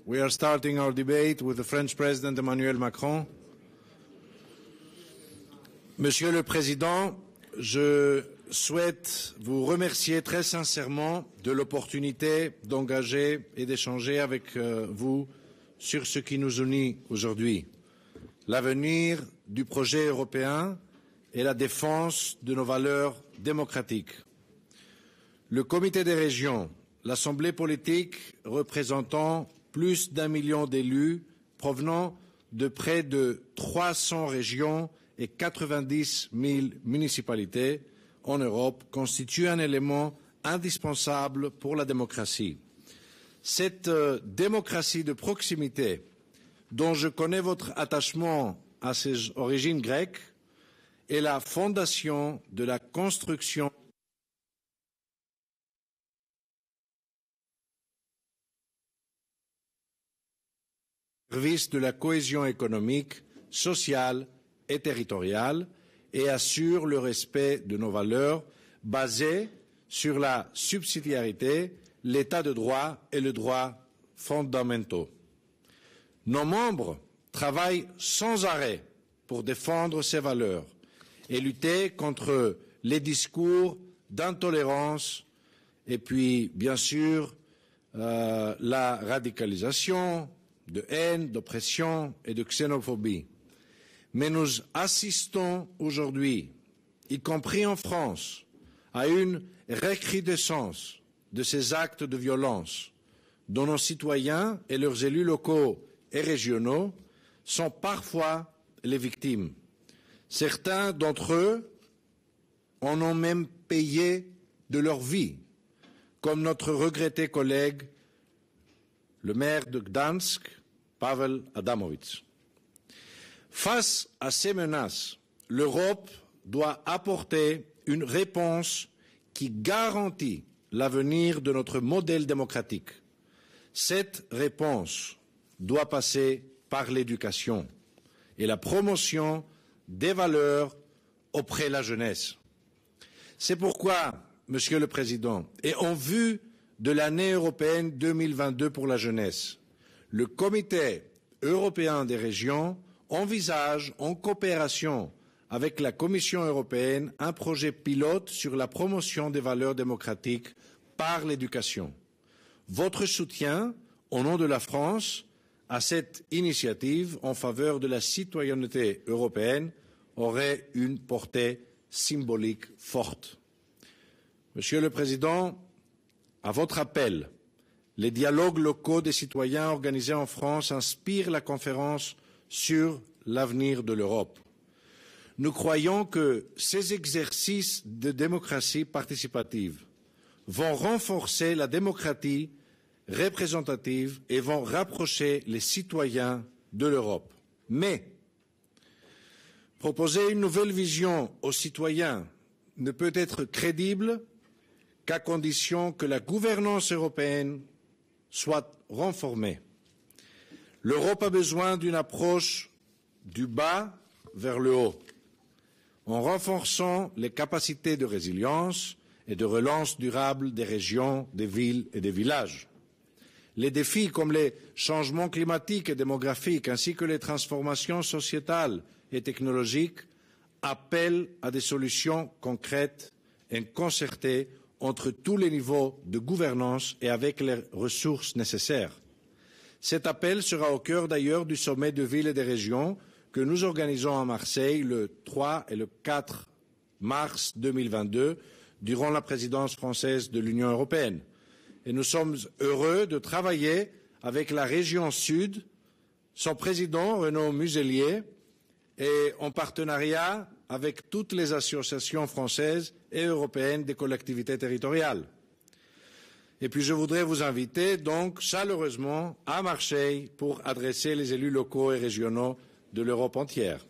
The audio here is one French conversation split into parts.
We are starting our debate with the French President Emmanuel Macron. Monsieur le Président, je souhaite vous remercier très sincèrement de l'opportunité d'engager et d'échanger avec vous sur ce qui nous unit aujourd'hui, l'avenir du projet européen et la défense de nos valeurs démocratiques. Le Comité des régions, l'Assemblée politique représentant plus d'1 million d'élus provenant de près de 300 régions et 90 000 municipalités en Europe constitue un élément indispensable pour la démocratie. Cette démocratie de proximité, dont je connais votre attachement à ses origines grecques, est la fondation de la construction au service de la cohésion économique, sociale et territoriale et assure le respect de nos valeurs basées sur la subsidiarité, l'état de droit et les droits fondamentaux. Nos membres travaillent sans arrêt pour défendre ces valeurs et lutter contre les discours d'intolérance et puis, bien sûr, la radicalisation, de haine, d'oppression et de xénophobie. Mais nous assistons aujourd'hui, y compris en France, à une recrudescence de ces actes de violence dont nos citoyens et leurs élus locaux et régionaux sont parfois les victimes. Certains d'entre eux en ont même payé de leur vie, comme notre regretté collègue, le maire de Gdansk, Pavel Adamovich. Face à ces menaces, l'Europe doit apporter une réponse qui garantit l'avenir de notre modèle démocratique. Cette réponse doit passer par l'éducation et la promotion des valeurs auprès de la jeunesse. C'est pourquoi, Monsieur le Président, et en vue de l'année européenne 2022 pour la jeunesse, le Comité européen des régions envisage, en coopération avec la Commission européenne, un projet pilote sur la promotion des valeurs démocratiques par l'éducation. Votre soutien, au nom de la France, à cette initiative en faveur de la citoyenneté européenne aurait une portée symbolique forte. Monsieur le Président, à votre appel, les dialogues locaux des citoyens organisés en France inspirent la conférence sur l'avenir de l'Europe. Nous croyons que ces exercices de démocratie participative vont renforcer la démocratie représentative et vont rapprocher les citoyens de l'Europe. Mais proposer une nouvelle vision aux citoyens ne peut être crédible qu'à condition que la gouvernance européenne soit renforcée. L'Europe a besoin d'une approche du bas vers le haut, en renforçant les capacités de résilience et de relance durable des régions, des villes et des villages. Les défis comme les changements climatiques et démographiques ainsi que les transformations sociétales et technologiques appellent à des solutions concrètes et concertées entre tous les niveaux de gouvernance et avec les ressources nécessaires. Cet appel sera au cœur d'ailleurs du sommet de villes et des régions que nous organisons à Marseille le 3 et le 4 mars 2022 durant la présidence française de l'Union européenne. Et nous sommes heureux de travailler avec la région Sud, son président Renaud Muselier, et en partenariat avec toutes les associations françaises et européennes des collectivités territoriales. Et puis je voudrais vous inviter donc chaleureusement à Marseille pour adresser les élus locaux et régionaux de l'Europe entière.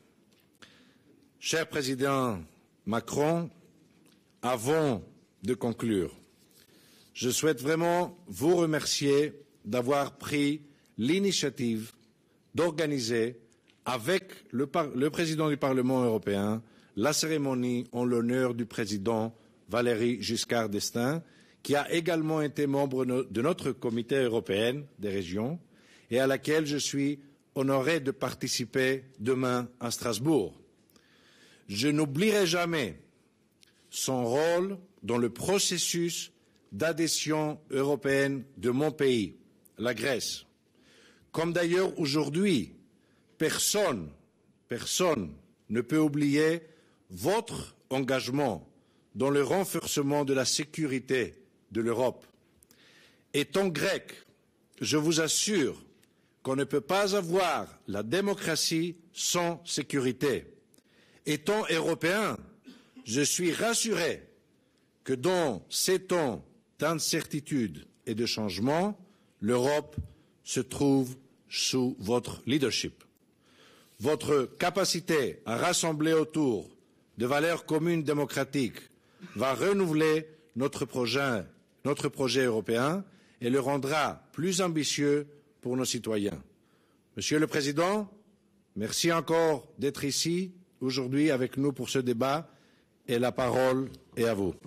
Cher Président Macron, avant de conclure, je souhaite vraiment vous remercier d'avoir pris l'initiative d'organiser avec le président du Parlement européen la cérémonie en l'honneur du président Valéry Giscard d'Estaing, qui a également été membre de notre comité européen des régions et à laquelle je suis honoré de participer demain à Strasbourg. Je n'oublierai jamais son rôle dans le processus d'adhésion européenne de mon pays, la Grèce. Comme d'ailleurs aujourd'hui, personne ne peut oublier votre engagement dans le renforcement de la sécurité de l'Europe. Étant grec, je vous assure qu'on ne peut pas avoir la démocratie sans sécurité. Étant européen, je suis rassuré que dans ces temps d'incertitude et de changement, l'Europe se trouve sous votre leadership. Votre capacité à rassembler autour de valeurs communes démocratiques va renouveler notre projet européen et le rendra plus ambitieux pour nos citoyens. Monsieur le Président, merci encore d'être ici aujourd'hui avec nous pour ce débat et la parole est à vous.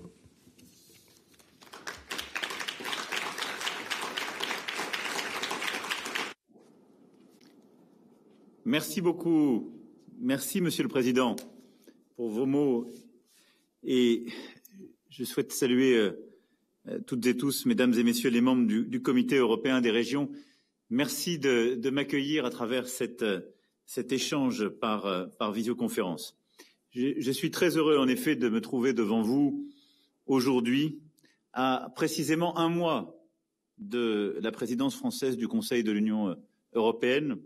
Merci beaucoup. Merci, Monsieur le Président, pour vos mots. Et je souhaite saluer toutes et tous, Mesdames et Messieurs les membres du Comité européen des régions. Merci de m'accueillir à travers cet échange par visioconférence. Je suis très heureux, en effet, de me trouver devant vous aujourd'hui, à précisément un mois de la présidence française du Conseil de l'Union européenne.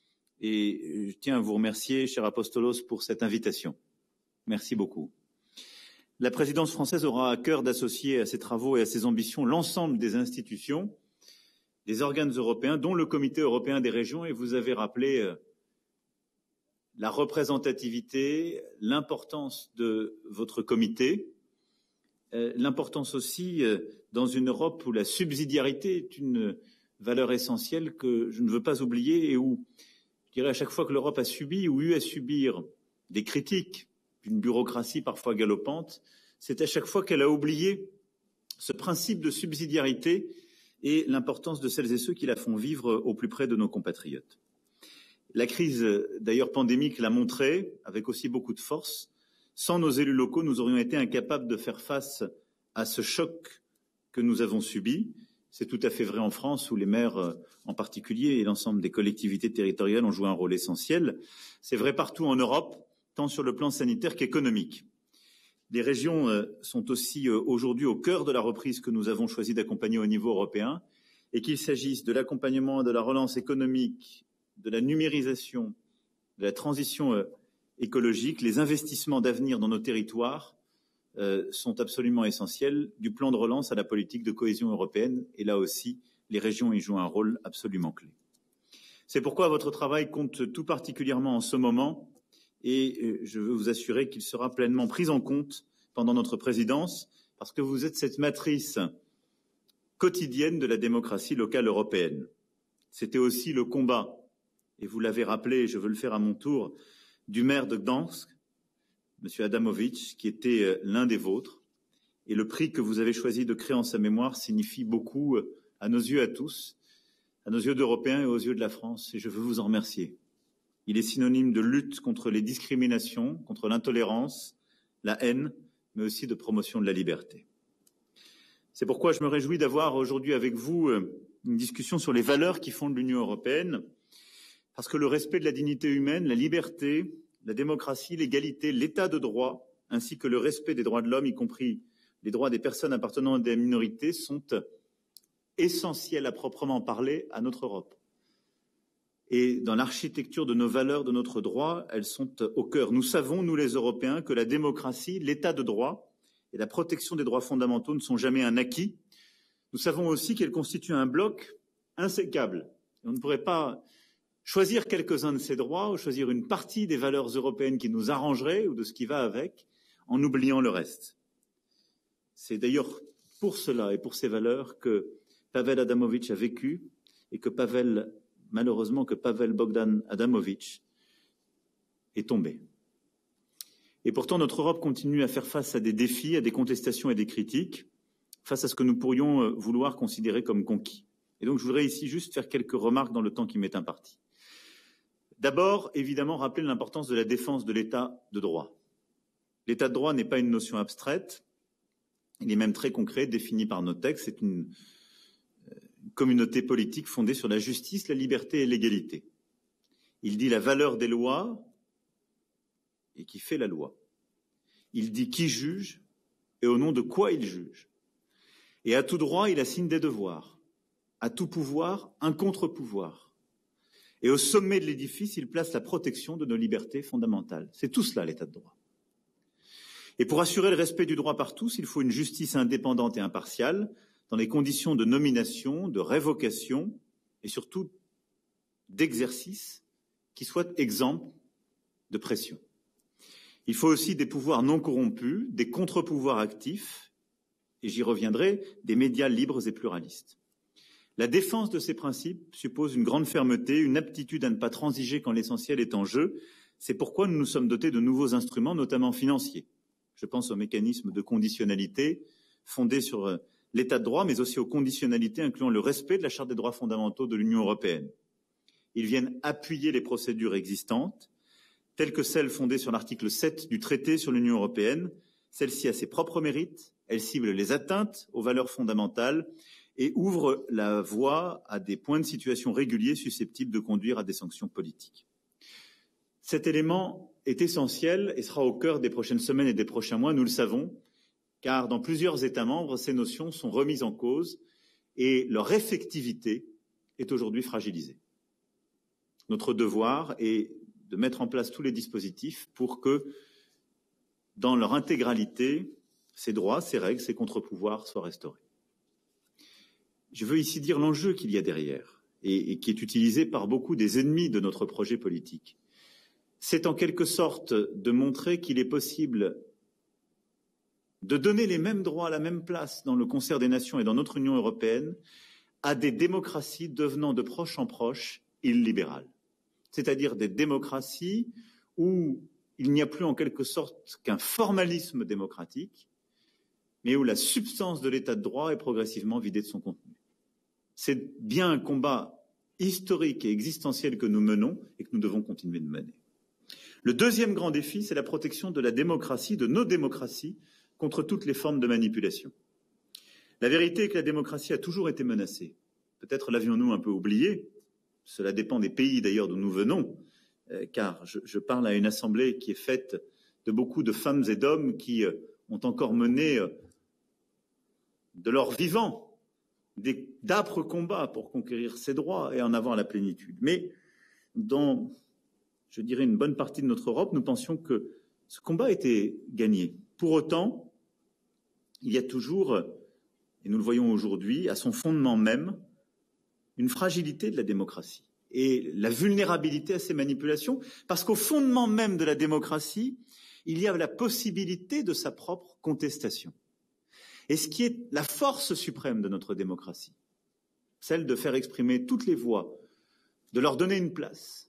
Et je tiens à vous remercier, cher Apostolos, pour cette invitation. Merci beaucoup. La présidence française aura à cœur d'associer à ses travaux et à ses ambitions l'ensemble des institutions, des organes européens, dont le Comité européen des régions, et vous avez rappelé la représentativité, l'importance de votre comité, l'importance aussi dans une Europe où la subsidiarité est une valeur essentielle que je ne veux pas oublier et où, je dirais, à chaque fois que l'Europe a subi ou eu à subir des critiques d'une bureaucratie parfois galopante, c'est à chaque fois qu'elle a oublié ce principe de subsidiarité et l'importance de celles et ceux qui la font vivre au plus près de nos compatriotes. La crise, d'ailleurs pandémique, l'a montré, avec aussi beaucoup de force. Sans nos élus locaux, nous aurions été incapables de faire face à ce choc que nous avons subi. C'est tout à fait vrai en France, où les maires en particulier et l'ensemble des collectivités territoriales ont joué un rôle essentiel. C'est vrai partout en Europe, tant sur le plan sanitaire qu'économique. Les régions sont aussi aujourd'hui au cœur de la reprise que nous avons choisi d'accompagner au niveau européen, et qu'il s'agisse de l'accompagnement de la relance économique, de la numérisation, de la transition écologique, les investissements d'avenir dans nos territoires sont absolument essentiels, du plan de relance à la politique de cohésion européenne, et là aussi, les régions y jouent un rôle absolument clé. C'est pourquoi votre travail compte tout particulièrement en ce moment, et je veux vous assurer qu'il sera pleinement pris en compte pendant notre présidence, parce que vous êtes cette matrice quotidienne de la démocratie locale européenne. C'était aussi le combat, et vous l'avez rappelé, je veux le faire à mon tour, du maire de Gdansk, M. Adamovich, qui était l'un des vôtres, et le prix que vous avez choisi de créer en sa mémoire signifie beaucoup à nos yeux à tous, à nos yeux d'Européens et aux yeux de la France, et je veux vous en remercier. Il est synonyme de lutte contre les discriminations, contre l'intolérance, la haine, mais aussi de promotion de la liberté. C'est pourquoi je me réjouis d'avoir aujourd'hui avec vous une discussion sur les valeurs qui fondent l'Union européenne, parce que le respect de la dignité humaine, la liberté, la démocratie, l'égalité, l'état de droit, ainsi que le respect des droits de l'homme, y compris les droits des personnes appartenant à des minorités, sont essentiels à proprement parler à notre Europe. Et dans l'architecture de nos valeurs, de notre droit, elles sont au cœur. Nous savons, nous les Européens, que la démocratie, l'état de droit et la protection des droits fondamentaux ne sont jamais un acquis. Nous savons aussi qu'elles constituent un bloc insécable. On ne pourrait pas choisir quelques-uns de ces droits ou choisir une partie des valeurs européennes qui nous arrangerait ou de ce qui va avec, en oubliant le reste. C'est d'ailleurs pour cela et pour ces valeurs que Pavel Adamovich a vécu et que malheureusement Pavel Bogdan Adamovich est tombé. Et pourtant, notre Europe continue à faire face à des défis, à des contestations et des critiques, face à ce que nous pourrions vouloir considérer comme conquis. Et donc je voudrais ici juste faire quelques remarques dans le temps qui m'est imparti. D'abord, évidemment, rappeler l'importance de la défense de l'état de droit. L'état de droit n'est pas une notion abstraite, il est même très concret, défini par nos textes. C'est une communauté politique fondée sur la justice, la liberté et l'égalité. Il dit la valeur des lois et qui fait la loi. Il dit qui juge et au nom de quoi il juge. Et à tout droit, il assigne des devoirs. À tout pouvoir, un contre-pouvoir. Et au sommet de l'édifice, il place la protection de nos libertés fondamentales. C'est tout cela, l'état de droit. Et pour assurer le respect du droit par tous, il faut une justice indépendante et impartiale dans les conditions de nomination, de révocation et surtout d'exercice qui soient exempts de pression. Il faut aussi des pouvoirs non corrompus, des contre-pouvoirs actifs, et j'y reviendrai, des médias libres et pluralistes. La défense de ces principes suppose une grande fermeté, une aptitude à ne pas transiger quand l'essentiel est en jeu. C'est pourquoi nous nous sommes dotés de nouveaux instruments, notamment financiers. Je pense aux mécanismes de conditionnalité fondés sur l'état de droit, mais aussi aux conditionnalités incluant le respect de la Charte des droits fondamentaux de l'Union européenne. Ils viennent appuyer les procédures existantes, telles que celles fondées sur l'article 7 du traité sur l'Union européenne. Celle-ci a ses propres mérites, elle cible les atteintes aux valeurs fondamentales et ouvre la voie à des points de situation réguliers susceptibles de conduire à des sanctions politiques. Cet élément est essentiel et sera au cœur des prochaines semaines et des prochains mois, nous le savons, car dans plusieurs États membres, ces notions sont remises en cause et leur effectivité est aujourd'hui fragilisée. Notre devoir est de mettre en place tous les dispositifs pour que, dans leur intégralité, ces droits, ces règles, ces contre-pouvoirs soient restaurés. Je veux ici dire l'enjeu qu'il y a derrière et qui est utilisé par beaucoup des ennemis de notre projet politique. C'est en quelque sorte de montrer qu'il est possible de donner les mêmes droits à la même place dans le concert des nations et dans notre Union européenne à des démocraties devenant de proche en proche illibérales. C'est-à-dire des démocraties où il n'y a plus en quelque sorte qu'un formalisme démocratique, mais où la substance de l'état de droit est progressivement vidée de son contenu. C'est bien un combat historique et existentiel que nous menons et que nous devons continuer de mener. Le deuxième grand défi, c'est la protection de la démocratie, de nos démocraties, contre toutes les formes de manipulation. La vérité est que la démocratie a toujours été menacée. Peut-être l'avions-nous un peu oublié. Cela dépend des pays d'ailleurs d'où nous venons, car je parle à une assemblée qui est faite de beaucoup de femmes et d'hommes qui ont encore mené de leur vivant d'âpres combats pour conquérir ces droits et en avoir la plénitude. Mais dans, je dirais, une bonne partie de notre Europe, nous pensions que ce combat était gagné. Pour autant, il y a toujours, et nous le voyons aujourd'hui, à son fondement même, une fragilité de la démocratie et la vulnérabilité à ces manipulations, parce qu'au fondement même de la démocratie, il y a la possibilité de sa propre contestation. Et ce qui est la force suprême de notre démocratie, celle de faire exprimer toutes les voix, de leur donner une place.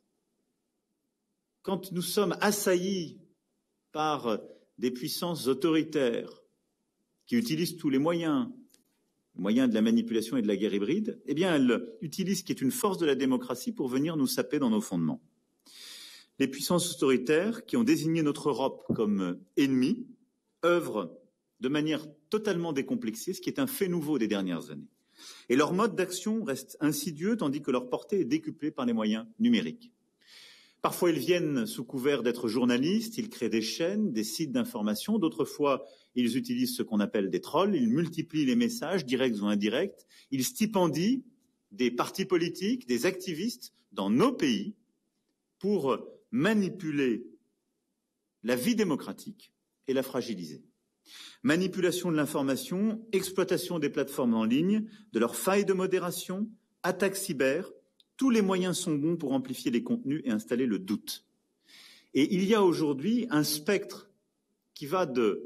Quand nous sommes assaillis par des puissances autoritaires qui utilisent tous les moyens de la manipulation et de la guerre hybride, eh bien, elles utilisent ce qui est une force de la démocratie pour venir nous saper dans nos fondements. Les puissances autoritaires qui ont désigné notre Europe comme ennemie œuvrent de manière totalement décomplexée, ce qui est un fait nouveau des dernières années. Et leur mode d'action reste insidieux, tandis que leur portée est décuplée par les moyens numériques. Parfois, ils viennent sous couvert d'être journalistes, ils créent des chaînes, des sites d'information. D'autres fois, ils utilisent ce qu'on appelle des trolls, ils multiplient les messages, directs ou indirects. Ils stipendient des partis politiques, des activistes dans nos pays pour manipuler la vie démocratique et la fragiliser. Manipulation de l'information, exploitation des plateformes en ligne, de leurs failles de modération, attaques cyber, tous les moyens sont bons pour amplifier les contenus et installer le doute. Et il y a aujourd'hui un spectre qui va de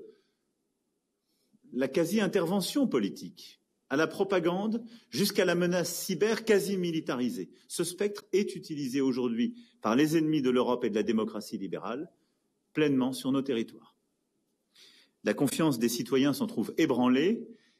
la quasi-intervention politique à la propagande jusqu'à la menace cyber quasi militarisée. Ce spectre est utilisé aujourd'hui par les ennemis de l'Europe et de la démocratie libérale pleinement sur nos territoires. La confiance des citoyens s'en trouve ébranlée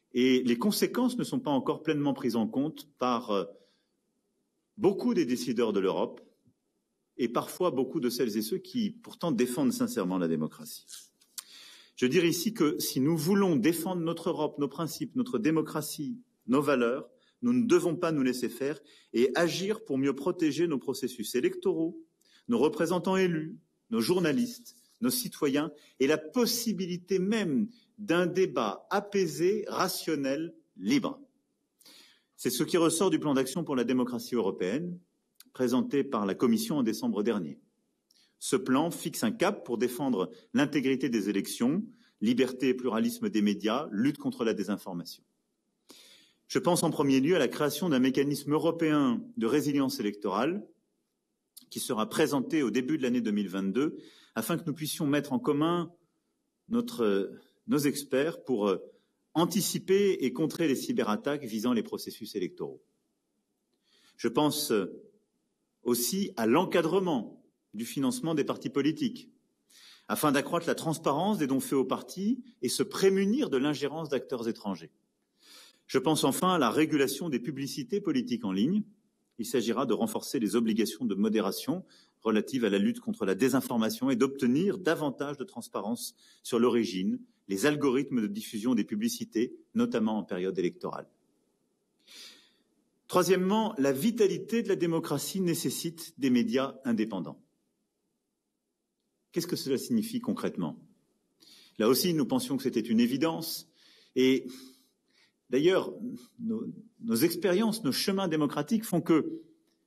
et les conséquences ne sont pas encore pleinement prises en compte par beaucoup des décideurs de l'Europe et parfois beaucoup de celles et ceux qui pourtant défendent sincèrement la démocratie. Je dirais ici que si nous voulons défendre notre Europe, nos principes, notre démocratie, nos valeurs, nous ne devons pas nous laisser faire et agir pour mieux protéger nos processus électoraux, nos représentants élus, nos journalistes, nos citoyens et la possibilité même d'un débat apaisé, rationnel, libre. C'est ce qui ressort du plan d'action pour la démocratie européenne, présenté par la Commission en décembre dernier. Ce plan fixe un cap pour défendre l'intégrité des élections, liberté et pluralisme des médias, lutte contre la désinformation. Je pense en premier lieu à la création d'un mécanisme européen de résilience électorale qui sera présenté au début de l'année 2022 afin que nous puissions mettre en commun nos experts pour anticiper et contrer les cyberattaques visant les processus électoraux. Je pense aussi à l'encadrement du financement des partis politiques, afin d'accroître la transparence des dons faits aux partis et se prémunir de l'ingérence d'acteurs étrangers. Je pense enfin à la régulation des publicités politiques en ligne. Il s'agira de renforcer les obligations de modération relatives à la lutte contre la désinformation et d'obtenir davantage de transparence sur l'origine, les algorithmes de diffusion des publicités, notamment en période électorale. Troisièmement, la vitalité de la démocratie nécessite des médias indépendants. Qu'est-ce que cela signifie concrètement? Là aussi, nous pensions que c'était une évidence. Et d'ailleurs, nos expériences, nos chemins démocratiques font que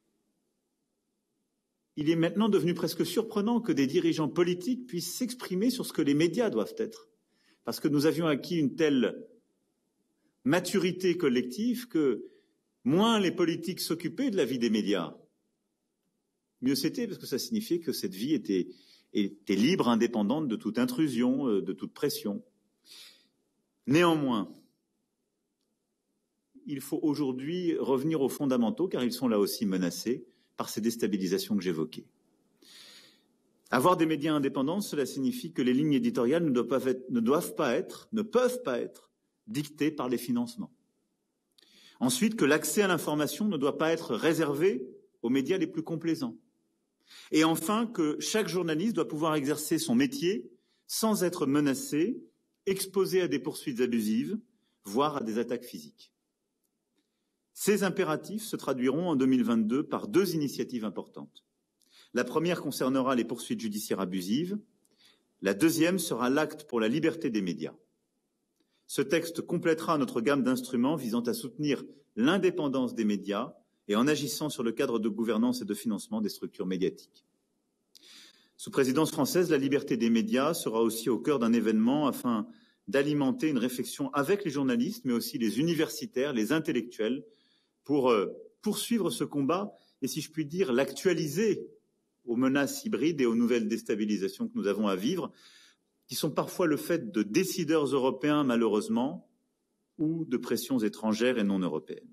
il est maintenant devenu presque surprenant que des dirigeants politiques puissent s'exprimer sur ce que les médias doivent être. Parce que nous avions acquis une telle maturité collective que moins les politiques s'occupaient de la vie des médias, mieux c'était, parce que ça signifiait que cette vie était libre, indépendante de toute intrusion, de toute pression. Néanmoins, il faut aujourd'hui revenir aux fondamentaux, car ils sont là aussi menacés par ces déstabilisations que j'évoquais. Avoir des médias indépendants, cela signifie que les lignes éditoriales ne peuvent pas être dictées par les financements. Ensuite, que l'accès à l'information ne doit pas être réservé aux médias les plus complaisants. Et enfin, que chaque journaliste doit pouvoir exercer son métier sans être menacé, exposé à des poursuites abusives, voire à des attaques physiques. Ces impératifs se traduiront en 2022 par deux initiatives importantes. La première concernera les poursuites judiciaires abusives. La deuxième sera l'acte pour la liberté des médias. Ce texte complétera notre gamme d'instruments visant à soutenir l'indépendance des médias et en agissant sur le cadre de gouvernance et de financement des structures médiatiques. Sous présidence française, la liberté des médias sera aussi au cœur d'un événement afin d'alimenter une réflexion avec les journalistes, mais aussi les universitaires, les intellectuels, pour poursuivre ce combat et, si je puis dire, l'actualiser aux menaces hybrides et aux nouvelles déstabilisations que nous avons à vivre, qui sont parfois le fait de décideurs européens, malheureusement, ou de pressions étrangères et non européennes.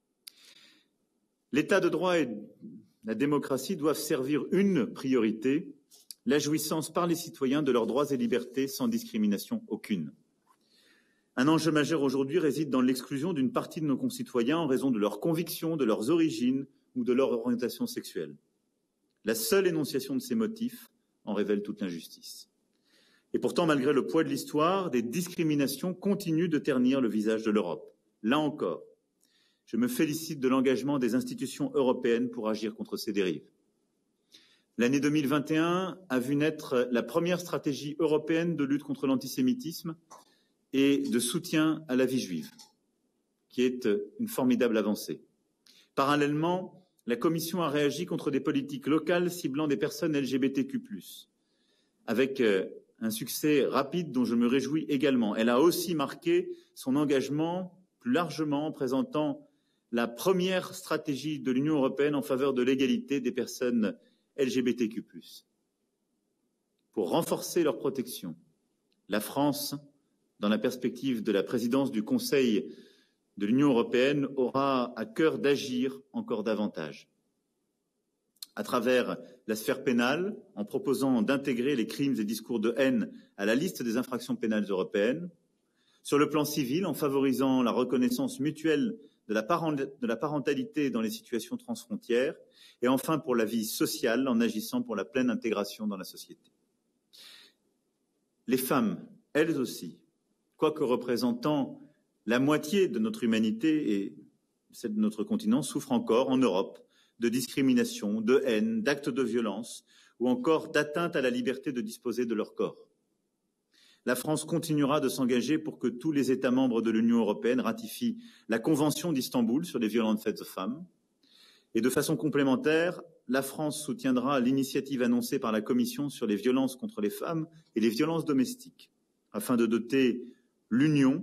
L'état de droit et la démocratie doivent servir une priorité, la jouissance par les citoyens de leurs droits et libertés sans discrimination aucune. Un enjeu majeur aujourd'hui réside dans l'exclusion d'une partie de nos concitoyens en raison de leurs convictions, de leurs origines ou de leur orientation sexuelle. La seule énonciation de ces motifs en révèle toute l'injustice. Et pourtant, malgré le poids de l'histoire, des discriminations continuent de ternir le visage de l'Europe. Là encore, je me félicite de l'engagement des institutions européennes pour agir contre ces dérives. L'année 2021 a vu naître la première stratégie européenne de lutte contre l'antisémitisme et de soutien à la vie juive, qui est une formidable avancée. Parallèlement, la Commission a réagi contre des politiques locales ciblant des personnes LGBTQ+, avec un succès rapide dont je me réjouis également. Elle a aussi marqué son engagement plus largement en présentant la première stratégie de l'Union européenne en faveur de l'égalité des personnes LGBTQ+. Pour renforcer leur protection, la France, dans la perspective de la présidence du Conseil de l'Union européenne, aura à cœur d'agir encore davantage. À travers la sphère pénale, en proposant d'intégrer les crimes et discours de haine à la liste des infractions pénales européennes, Sur le plan civil, en favorisant la reconnaissance mutuelle de la parentalité dans les situations transfrontières, et enfin pour la vie sociale, en agissant pour la pleine intégration dans la société. Les femmes, elles aussi, quoique représentant la moitié de notre humanité et celle de notre continent, souffrent encore en Europe de discrimination, de haine, d'actes de violence ou encore d'atteinte à la liberté de disposer de leur corps. La France continuera de s'engager pour que tous les États membres de l'Union européenne ratifient la Convention d'Istanbul sur les violences faites aux femmes. Et de façon complémentaire, la France soutiendra l'initiative annoncée par la Commission sur les violences contre les femmes et les violences domestiques, afin de doter l'Union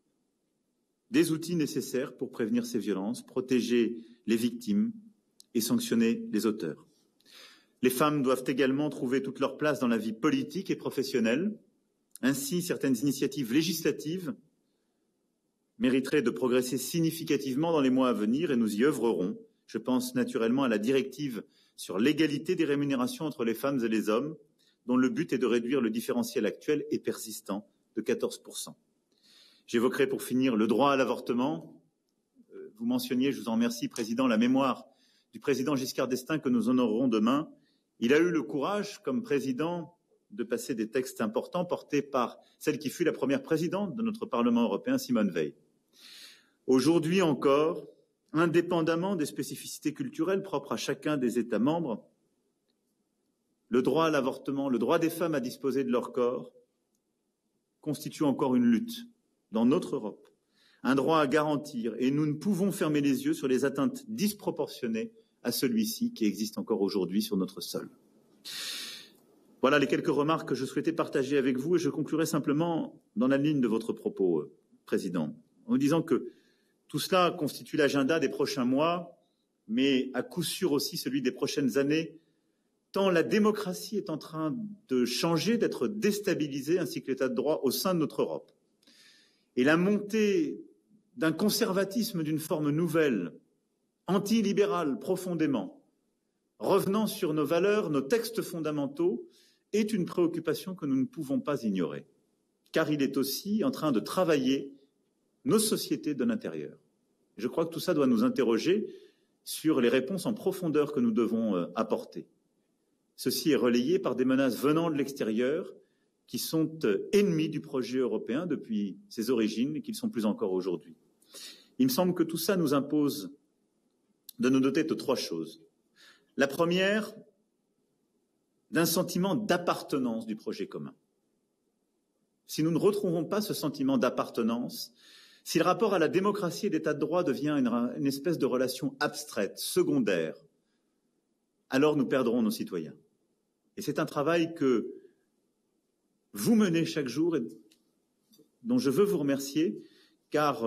des outils nécessaires pour prévenir ces violences, protéger les victimes et sanctionner les auteurs. Les femmes doivent également trouver toute leur place dans la vie politique et professionnelle. Ainsi, certaines initiatives législatives mériteraient de progresser significativement dans les mois à venir et nous y œuvrerons. Je pense naturellement à la directive sur l'égalité des rémunérations entre les femmes et les hommes, dont le but est de réduire le différentiel actuel et persistant de 14%. J'évoquerai pour finir le droit à l'avortement. Vous mentionniez, je vous en remercie, Président, la mémoire du président Giscard d'Estaing que nous honorerons demain. Il a eu le courage, comme président, de passer des textes importants portés par celle qui fut la première présidente de notre Parlement européen, Simone Veil. Aujourd'hui encore, indépendamment des spécificités culturelles propres à chacun des États membres, le droit à l'avortement, le droit des femmes à disposer de leur corps, constitue encore une lutte dans notre Europe, un droit à garantir, et nous ne pouvons fermer les yeux sur les atteintes disproportionnées à celui-ci qui existe encore aujourd'hui sur notre sol. Voilà les quelques remarques que je souhaitais partager avec vous et je conclurai simplement dans la ligne de votre propos, Président, en disant que tout cela constitue l'agenda des prochains mois, mais à coup sûr aussi celui des prochaines années, tant la démocratie est en train de changer, d'être déstabilisée, ainsi que l'état de droit au sein de notre Europe. Et la montée d'un conservatisme d'une forme nouvelle, antilibérale profondément, revenant sur nos valeurs, nos textes fondamentaux, est une préoccupation que nous ne pouvons pas ignorer, car il est aussi en train de travailler nos sociétés de l'intérieur. Je crois que tout ça doit nous interroger sur les réponses en profondeur que nous devons apporter. Ceci est relayé par des menaces venant de l'extérieur qui sont ennemis du projet européen depuis ses origines et qui le sont plus encore aujourd'hui. Il me semble que tout ça nous impose de nous doter de trois choses. La première, d'un sentiment d'appartenance du projet commun. Si nous ne retrouvons pas ce sentiment d'appartenance, si le rapport à la démocratie et l'état de droit devient une espèce de relation abstraite, secondaire, alors nous perdrons nos citoyens. Et c'est un travail que vous menez chaque jour et dont je veux vous remercier, car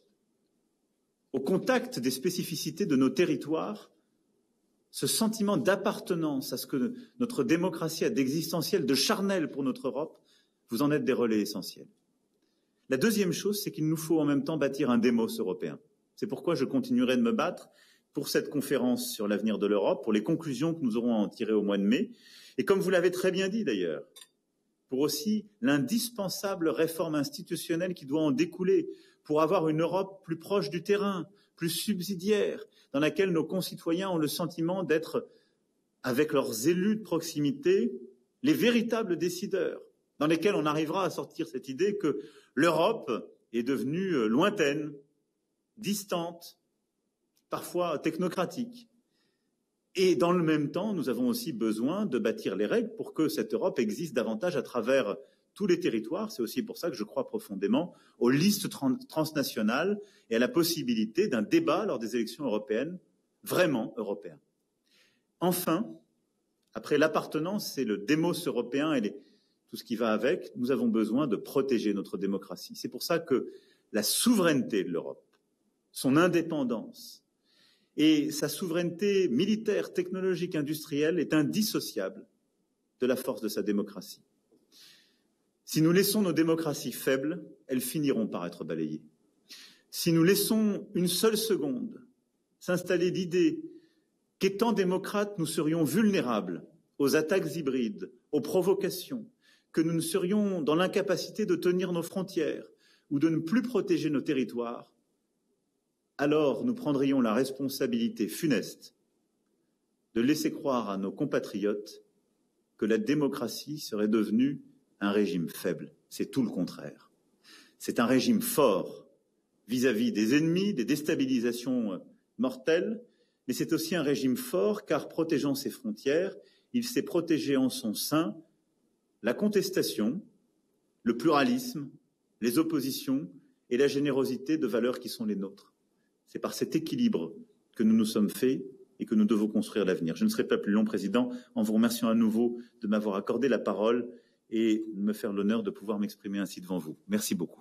au contact des spécificités de nos territoires, ce sentiment d'appartenance à ce que notre démocratie a d'existentiel, de charnel pour notre Europe, vous en êtes des relais essentiels. La deuxième chose, c'est qu'il nous faut en même temps bâtir un démos européen. C'est pourquoi je continuerai de me battre pour cette conférence sur l'avenir de l'Europe, pour les conclusions que nous aurons à en tirer au mois de mai, et comme vous l'avez très bien dit d'ailleurs, pour aussi l'indispensable réforme institutionnelle qui doit en découler, pour avoir une Europe plus proche du terrain, plus subsidiaire, dans laquelle nos concitoyens ont le sentiment d'être, avec leurs élus de proximité, les véritables décideurs, dans lesquels on arrivera à sortir cette idée que l'Europe est devenue lointaine, distante, parfois technocratique. Et dans le même temps, nous avons aussi besoin de bâtir les règles pour que cette Europe existe davantage à travers tous les territoires. C'est aussi pour ça que je crois profondément aux listes transnationales et à la possibilité d'un débat lors des élections européennes, vraiment européen. Enfin, après l'appartenance et le démos européen et tout ce qui va avec, nous avons besoin de protéger notre démocratie. C'est pour ça que la souveraineté de l'Europe, son indépendance et sa souveraineté militaire, technologique, industrielle est indissociable de la force de sa démocratie. Si nous laissons nos démocraties faibles, elles finiront par être balayées. Si nous laissons une seule seconde s'installer l'idée qu'étant démocrates, nous serions vulnérables aux attaques hybrides, aux provocations, que nous ne serions dans l'incapacité de tenir nos frontières, ou de ne plus protéger nos territoires, alors nous prendrions la responsabilité funeste de laisser croire à nos compatriotes que la démocratie serait devenue un régime faible. C'est tout le contraire. C'est un régime fort vis-à-vis des ennemis, des déstabilisations mortelles, mais c'est aussi un régime fort car, protégeant ses frontières, il sait protéger en son sein la contestation, le pluralisme, les oppositions et la générosité de valeurs qui sont les nôtres. C'est par cet équilibre que nous nous sommes faits et que nous devons construire l'avenir. Je ne serai pas plus long, Président, en vous remerciant à nouveau de m'avoir accordé la parole et de me faire l'honneur de pouvoir m'exprimer ainsi devant vous. Merci beaucoup.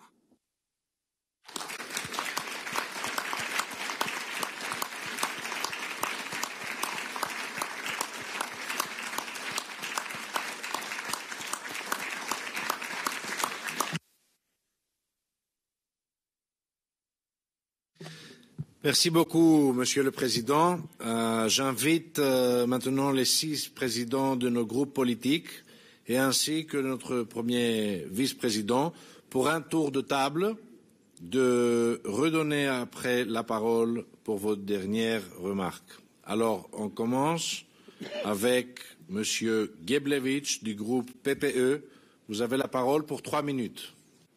Merci beaucoup, Monsieur le Président. J'invite maintenant les 6 présidents de nos groupes politiques et ainsi que notre premier vice-président pour un tour de table de redonner après la parole pour vos dernières remarques. Alors, on commence avec Monsieur Geblewicz du groupe PPE. Vous avez la parole pour 3 minutes.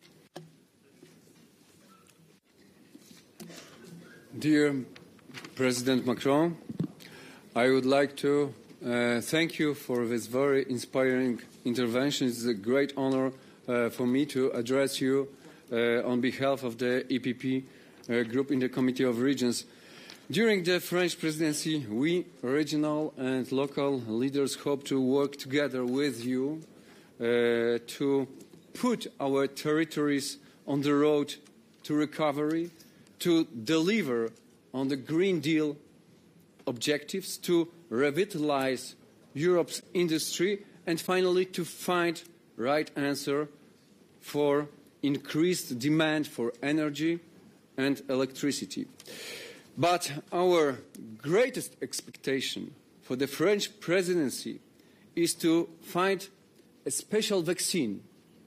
Dear President Macron, I would like to thank you for this very inspiring intervention. It's a great honor for me to address you on behalf of the EPP group in the Committee of Regions. During the French presidency, we regional and local leaders hope to work together with you to put our territories on the road to recovery, to deliver on the Green Deal objectives, to revitalize Europe's industry, and finally to find the right answer for increased demand for energy and electricity. But our greatest expectation for the French presidency is to find a special vaccine.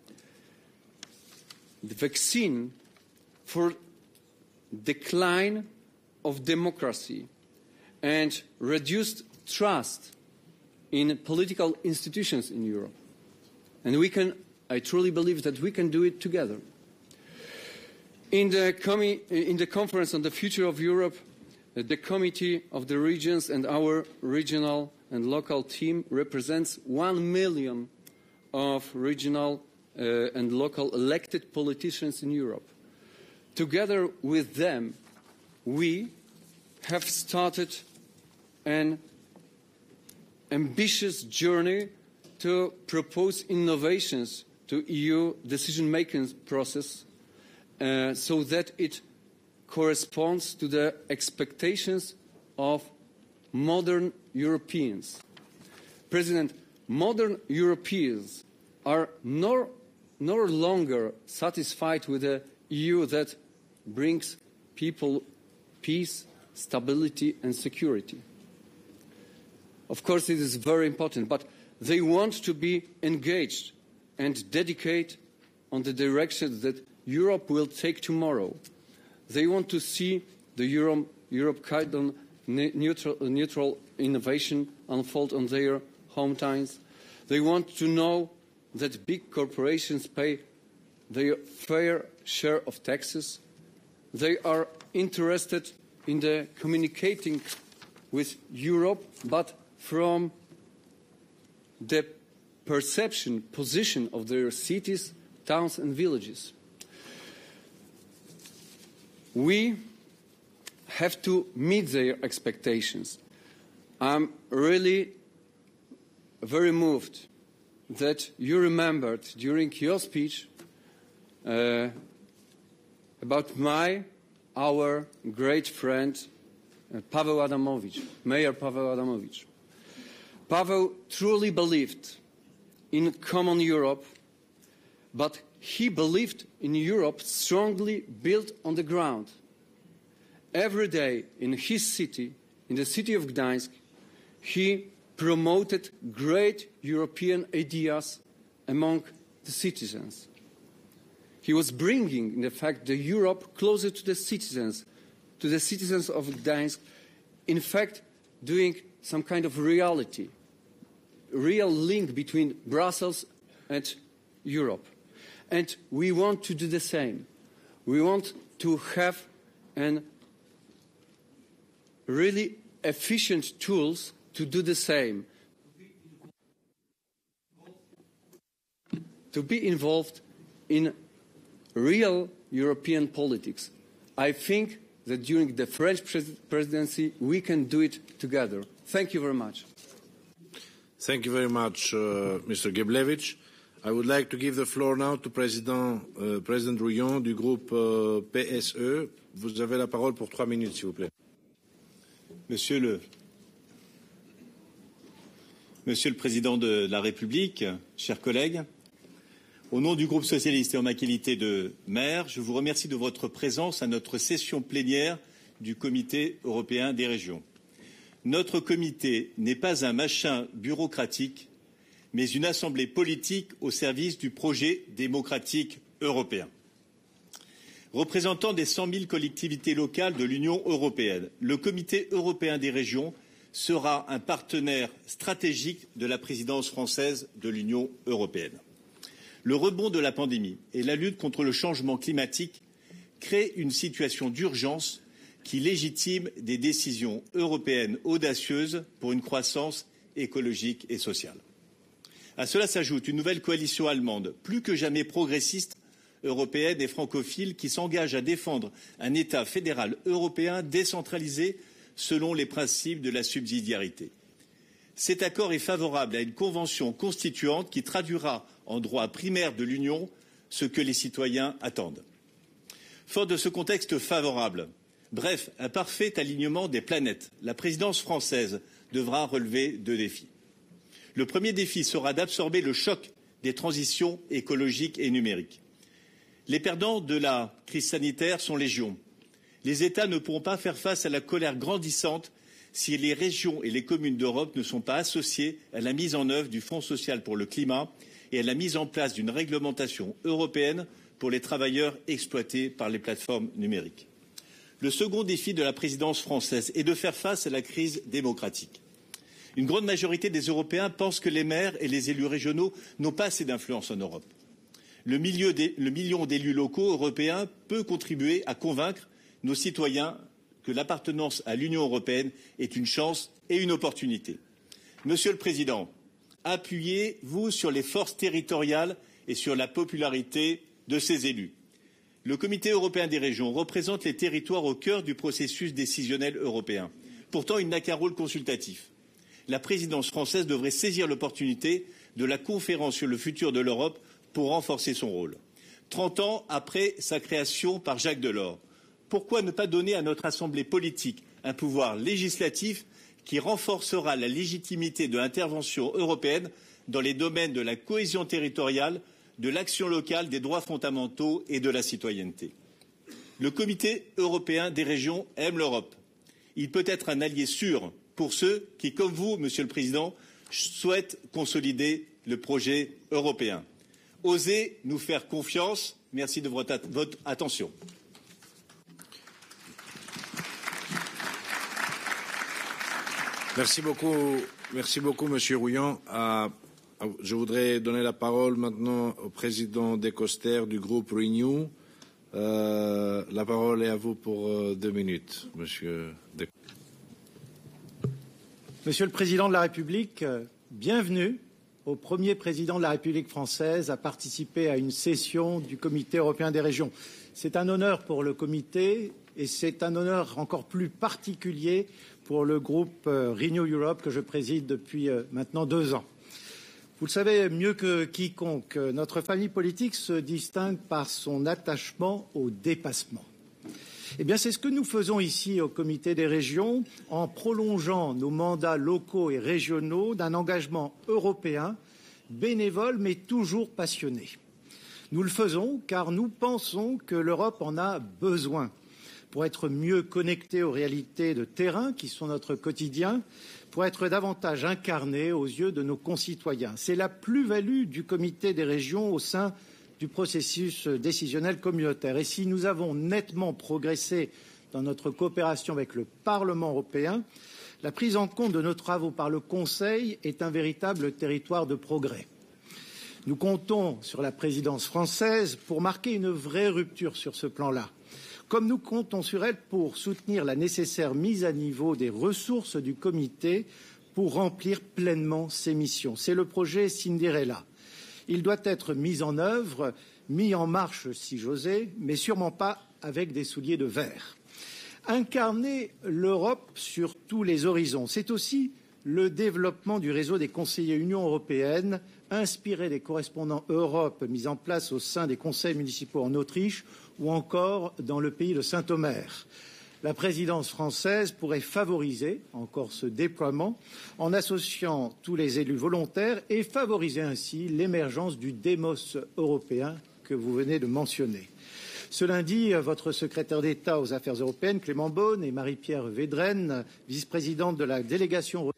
The vaccine for decline of democracy and reduced trust in political institutions in Europe. And I truly believe that we can do it together. In the conference on the future of Europe, the Committee of the Regions and our regional and local team represents 1 million of regional and local elected politicians in Europe. Together with them, we have started an ambitious journey to propose innovations to EU decision-making process so that it corresponds to the expectations of modern Europeans. President, modern Europeans are no longer satisfied with a EU that brings people peace, stability and security. Of course, it is very important, but they want to be engaged and dedicated on the direction that Europe will take tomorrow. They want to see the Europe carbon neutral innovation unfold on their hometowns. They want to know that big corporations pay their fair share of taxes. They are interested in the communicating with Europe, but from the perception, position of their cities, towns and villages. We have to meet their expectations. I'm really very moved that you remembered during your speech about our great friend, Paweł Adamowicz, Mayor Paweł Adamowicz. Paweł truly believed in common Europe, but he believed in Europe strongly built on the ground. Every day in his city, in the city of Gdańsk, he promoted great European ideas among the citizens. He was bringing, in fact, the Europe closer to the citizens of Gdańsk, in fact, doing some kind of reality, real link between Brussels and Europe. And we want to do the same. We want to have really efficient tools to do the same. To be involved in real European politics. I think that during the French presidency we can do it together. Thank you very much. Thank you very much, Mr. Geblevich. I would like to give the floor now to President Rouillon du groupe PSE. Vous avez la parole pour 3 minutes, s'il vous plaît. Monsieur le Président de la République, chers collègues, au nom du groupe socialiste et en ma qualité de maire, je vous remercie de votre présence à notre session plénière du Comité européen des régions. Notre comité n'est pas un machin bureaucratique, mais une assemblée politique au service du projet démocratique européen. Représentant des 100 000 collectivités locales de l'Union européenne, le Comité européen des régions sera un partenaire stratégique de la présidence française de l'Union européenne. Le rebond de la pandémie et la lutte contre le changement climatique créent une situation d'urgence qui légitime des décisions européennes audacieuses pour une croissance écologique et sociale. À cela s'ajoute une nouvelle coalition allemande, plus que jamais progressiste, européenne et francophile, qui s'engage à défendre un État fédéral européen décentralisé selon les principes de la subsidiarité. Cet accord est favorable à une convention constituante qui traduira en droit primaire de l'Union ce que les citoyens attendent. Fort de ce contexte favorable, bref, un parfait alignement des planètes, la présidence française devra relever 2 défis. Le premier défi sera d'absorber le choc des transitions écologiques et numériques. Les perdants de la crise sanitaire sont légion. Les États ne pourront pas faire face à la colère grandissante si les régions et les communes d'Europe ne sont pas associées à la mise en œuvre du Fonds social pour le climat et à la mise en place d'une réglementation européenne pour les travailleurs exploités par les plateformes numériques. Le second défi de la présidence française est de faire face à la crise démocratique. Une grande majorité des Européens pensent que les maires et les élus régionaux n'ont pas assez d'influence en Europe. Le million d'élus locaux européens peut contribuer à convaincre nos citoyens que l'appartenance à l'Union européenne est une chance et une opportunité. Monsieur le Président, appuyez-vous sur les forces territoriales et sur la popularité de ces élus. Le Comité européen des régions représente les territoires au cœur du processus décisionnel européen. Pourtant, il n'a qu'un rôle consultatif. La présidence française devrait saisir l'opportunité de la conférence sur le futur de l'Europe pour renforcer son rôle. 30 ans après sa création par Jacques Delors, pourquoi ne pas donner à notre Assemblée politique un pouvoir législatif qui renforcera la légitimité de l'intervention européenne dans les domaines de la cohésion territoriale, de l'action locale, des droits fondamentaux et de la citoyenneté? Le Comité européen des régions aime l'Europe. Il peut être un allié sûr pour ceux qui, comme vous, Monsieur le Président, souhaitent consolider le projet européen. Osez nous faire confiance. Merci de votre attention. Merci beaucoup, Monsieur Rouillon. Je voudrais donner la parole maintenant au président De Coster du groupe Renew. La parole est à vous pour 2 minutes, Monsieur De Coster. Monsieur le Président de la République, bienvenue au premier président de la République française à participer à une session du Comité européen des régions. C'est un honneur pour le Comité et c'est un honneur encore plus particulier pour le groupe Renew Europe que je préside depuis maintenant 2 ans. Vous le savez mieux que quiconque, notre famille politique se distingue par son attachement au dépassement. Eh bien, c'est ce que nous faisons ici au Comité des régions en prolongeant nos mandats locaux et régionaux d'un engagement européen, bénévole mais toujours passionné. Nous le faisons car nous pensons que l'Europe en a besoin pour être mieux connectée aux réalités de terrain qui sont notre quotidien, pour être davantage incarnée aux yeux de nos concitoyens. C'est la plus-value du Comité des régions au sein du processus décisionnel communautaire. Et si nous avons nettement progressé dans notre coopération avec le Parlement européen, la prise en compte de nos travaux par le Conseil est un véritable territoire de progrès. Nous comptons sur la présidence française pour marquer une vraie rupture sur ce plan-là, comme nous comptons sur elle pour soutenir la nécessaire mise à niveau des ressources du comité pour remplir pleinement ses missions. C'est le projet Cinderella. Il doit être mis en œuvre, mis en marche si j'osais, mais sûrement pas avec des souliers de verre. Incarner l'Europe sur tous les horizons, c'est aussi le développement du réseau des conseillers Union européenne, inspiré des correspondants Europe mis en place au sein des conseils municipaux en Autriche ou encore dans le pays de Saint-Omer. La présidence française pourrait favoriser encore ce déploiement en associant tous les élus volontaires et favoriser ainsi l'émergence du démos européen que vous venez de mentionner. Ce lundi, votre secrétaire d'État aux Affaires européennes, Clément Beaune, et Marie-Pierre Védrenne, vice-présidente de la délégation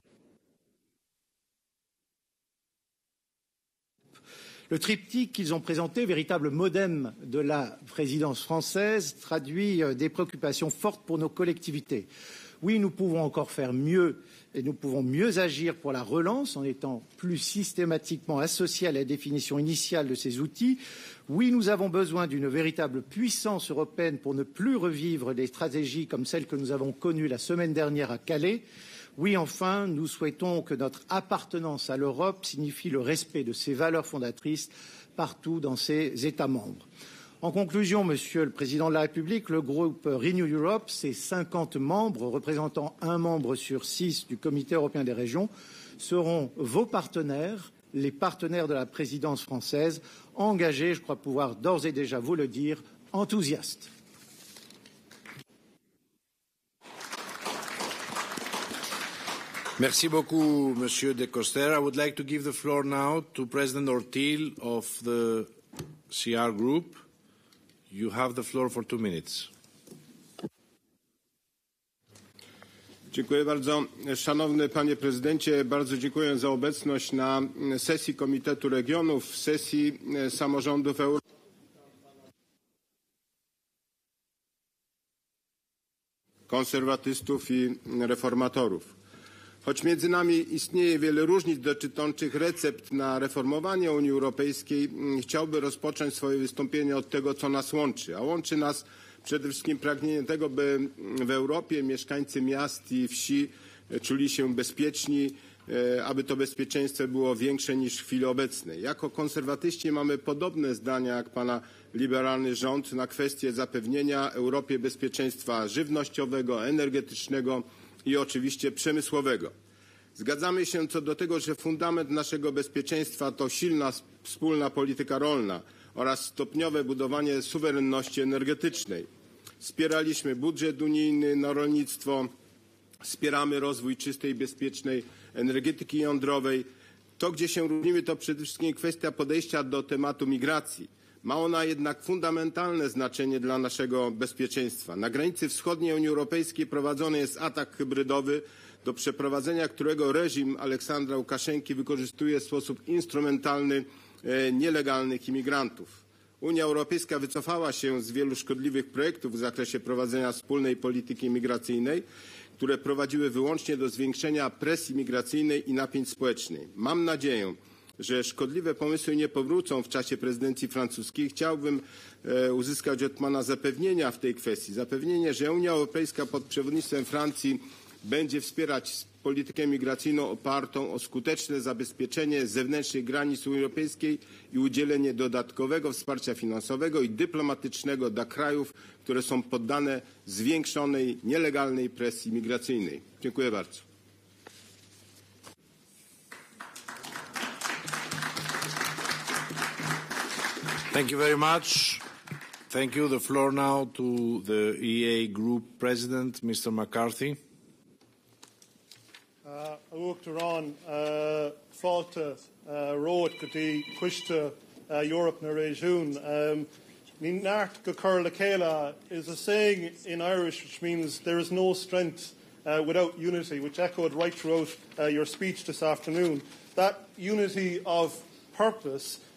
le triptyque qu'ils ont présenté, véritable modem de la présidence française, traduit des préoccupations fortes pour nos collectivités. Oui, nous pouvons encore faire mieux et nous pouvons mieux agir pour la relance en étant plus systématiquement associés à la définition initiale de ces outils. Oui, nous avons besoin d'une véritable puissance européenne pour ne plus revivre des stratégies comme celles que nous avons connues la semaine dernière à Calais. Oui, enfin, nous souhaitons que notre appartenance à l'Europe signifie le respect de ses valeurs fondatrices partout dans ses États membres. En conclusion, Monsieur le Président de la République, le groupe Renew Europe, ses 50 membres, représentant un membre sur 6 du Comité européen des régions, seront vos partenaires, les partenaires de la présidence française, engagés, je crois pouvoir d'ores et déjà vous le dire, enthousiastes. Merci beaucoup, Monsieur De Coster. I would like to give the floor now to President Ortil of the CR Group. You have the floor for 2 minutes. Dziękuję bardzo. Szanowny Panie Prezydencie, bardzo dziękuję za obecność na sesji Komitetu Regionów, sesji samorządów europejskich. Konserwatystów i reformatorów. Choć między nami istnieje wiele różnic dotyczących recept na reformowanie Unii Europejskiej, chciałbym rozpocząć swoje wystąpienie od tego, co nas łączy. A łączy nas przede wszystkim pragnienie tego, by w Europie mieszkańcy miast i wsi czuli się bezpieczni, aby to bezpieczeństwo było większe niż w chwili obecnej. Jako konserwatyści mamy podobne zdania jak pana liberalny rząd na kwestię zapewnienia Europie bezpieczeństwa żywnościowego, energetycznego i oczywiście przemysłowego. Zgadzamy się co do tego, że fundament naszego bezpieczeństwa to silna wspólna polityka rolna oraz stopniowe budowanie suwerenności energetycznej. Wspieraliśmy budżet unijny na rolnictwo, wspieramy rozwój czystej i bezpiecznej energetyki jądrowej. To, gdzie się różnimy, to przede wszystkim kwestia podejścia do tematu migracji. Ma ona jednak fundamentalne znaczenie dla naszego bezpieczeństwa. Na granicy wschodniej Unii Europejskiej prowadzony jest atak hybrydowy, do przeprowadzenia którego reżim Aleksandra Łukaszenki wykorzystuje w sposób instrumentalny nielegalnych imigrantów. Unia Europejska wycofała się z wielu szkodliwych projektów w zakresie prowadzenia wspólnej polityki migracyjnej, które prowadziły wyłącznie do zwiększenia presji migracyjnej i napięć społecznych. Mam nadzieję, że szkodliwe pomysły nie powrócą w czasie prezydencji francuskiej. Chciałbym uzyskać od pana zapewnienia w tej kwestii. Zapewnienie, że Unia Europejska pod przewodnictwem Francji będzie wspierać politykę migracyjną opartą o skuteczne zabezpieczenie zewnętrznych granic Unii Europejskiej i udzielenie dodatkowego wsparcia finansowego i dyplomatycznego dla krajów, które są poddane zwiększonej, nielegalnej presji migracyjnej. Dziękuję bardzo. Thank you very much. Thank you. The floor now to the EA Group President, Mr. McCarthy. Uachtarán fáilte róid go dtí cuiste Europe na réisiún. Ní neart go cur le chéile is a saying in Irish which means there is no strength without unity, which echoed right throughout your speech this afternoon. That unity of purpose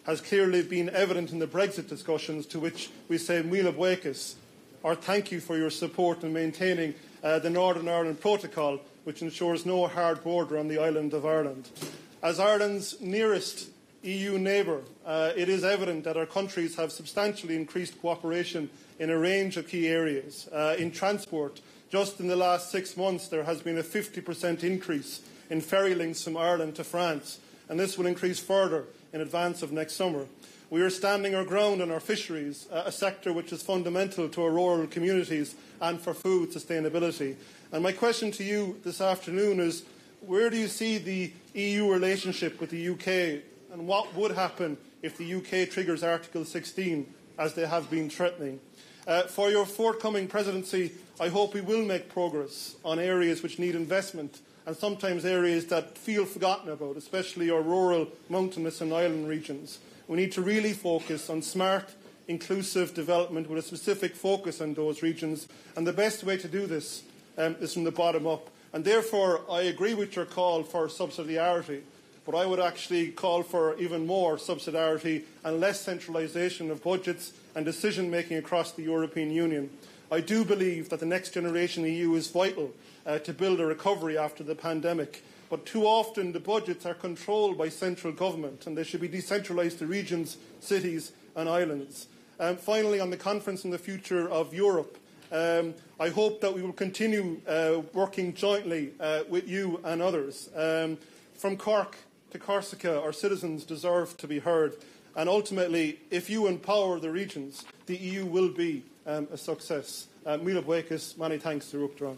has clearly been evident in the Brexit discussions, to which we say Míle buíochas, or thank you for your support in maintaining the Northern Ireland Protocol, which ensures no hard border on the island of Ireland. As Ireland's nearest EU neighbour, it is evident that our countries have substantially increased cooperation in a range of key areas. In transport, just in the last 6 months, there has been a 50% increase in ferry links from Ireland to France, and this will increase further in advance of next summer. We are standing our ground on our fisheries, a sector which is fundamental to our rural communities and for food sustainability. And my question to you this afternoon is, where do you see the EU relationship with the UK, and what would happen if the UK triggers Article 16, as they have been threatening? For your forthcoming presidency, I hope we will make progress on areas which need investment, and sometimes areas that feel forgotten about, especially our rural, mountainous and island regions. We need to really focus on smart, inclusive development with a specific focus on those regions, and the best way to do this is from the bottom up. And therefore, I agree with your call for subsidiarity, but I would actually call for even more subsidiarity and less centralisation of budgets and decision-making across the European Union. I do believe that the next generation EU is vital to build a recovery after the pandemic, but too often the budgets are controlled by central government, and they should be decentralised to regions, cities and islands. Finally, on the conference on the future of Europe, I hope that we will continue working jointly with you and others. From Cork to Corsica, our citizens deserve to be heard, and ultimately, if you empower the regions, the EU will be a success. Míle buíochas, many thanks to Ruachtarán.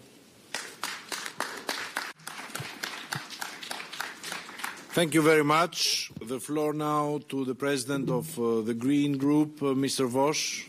Thank you very much. The floor now to the President of the Green Group, Mr. Vosch.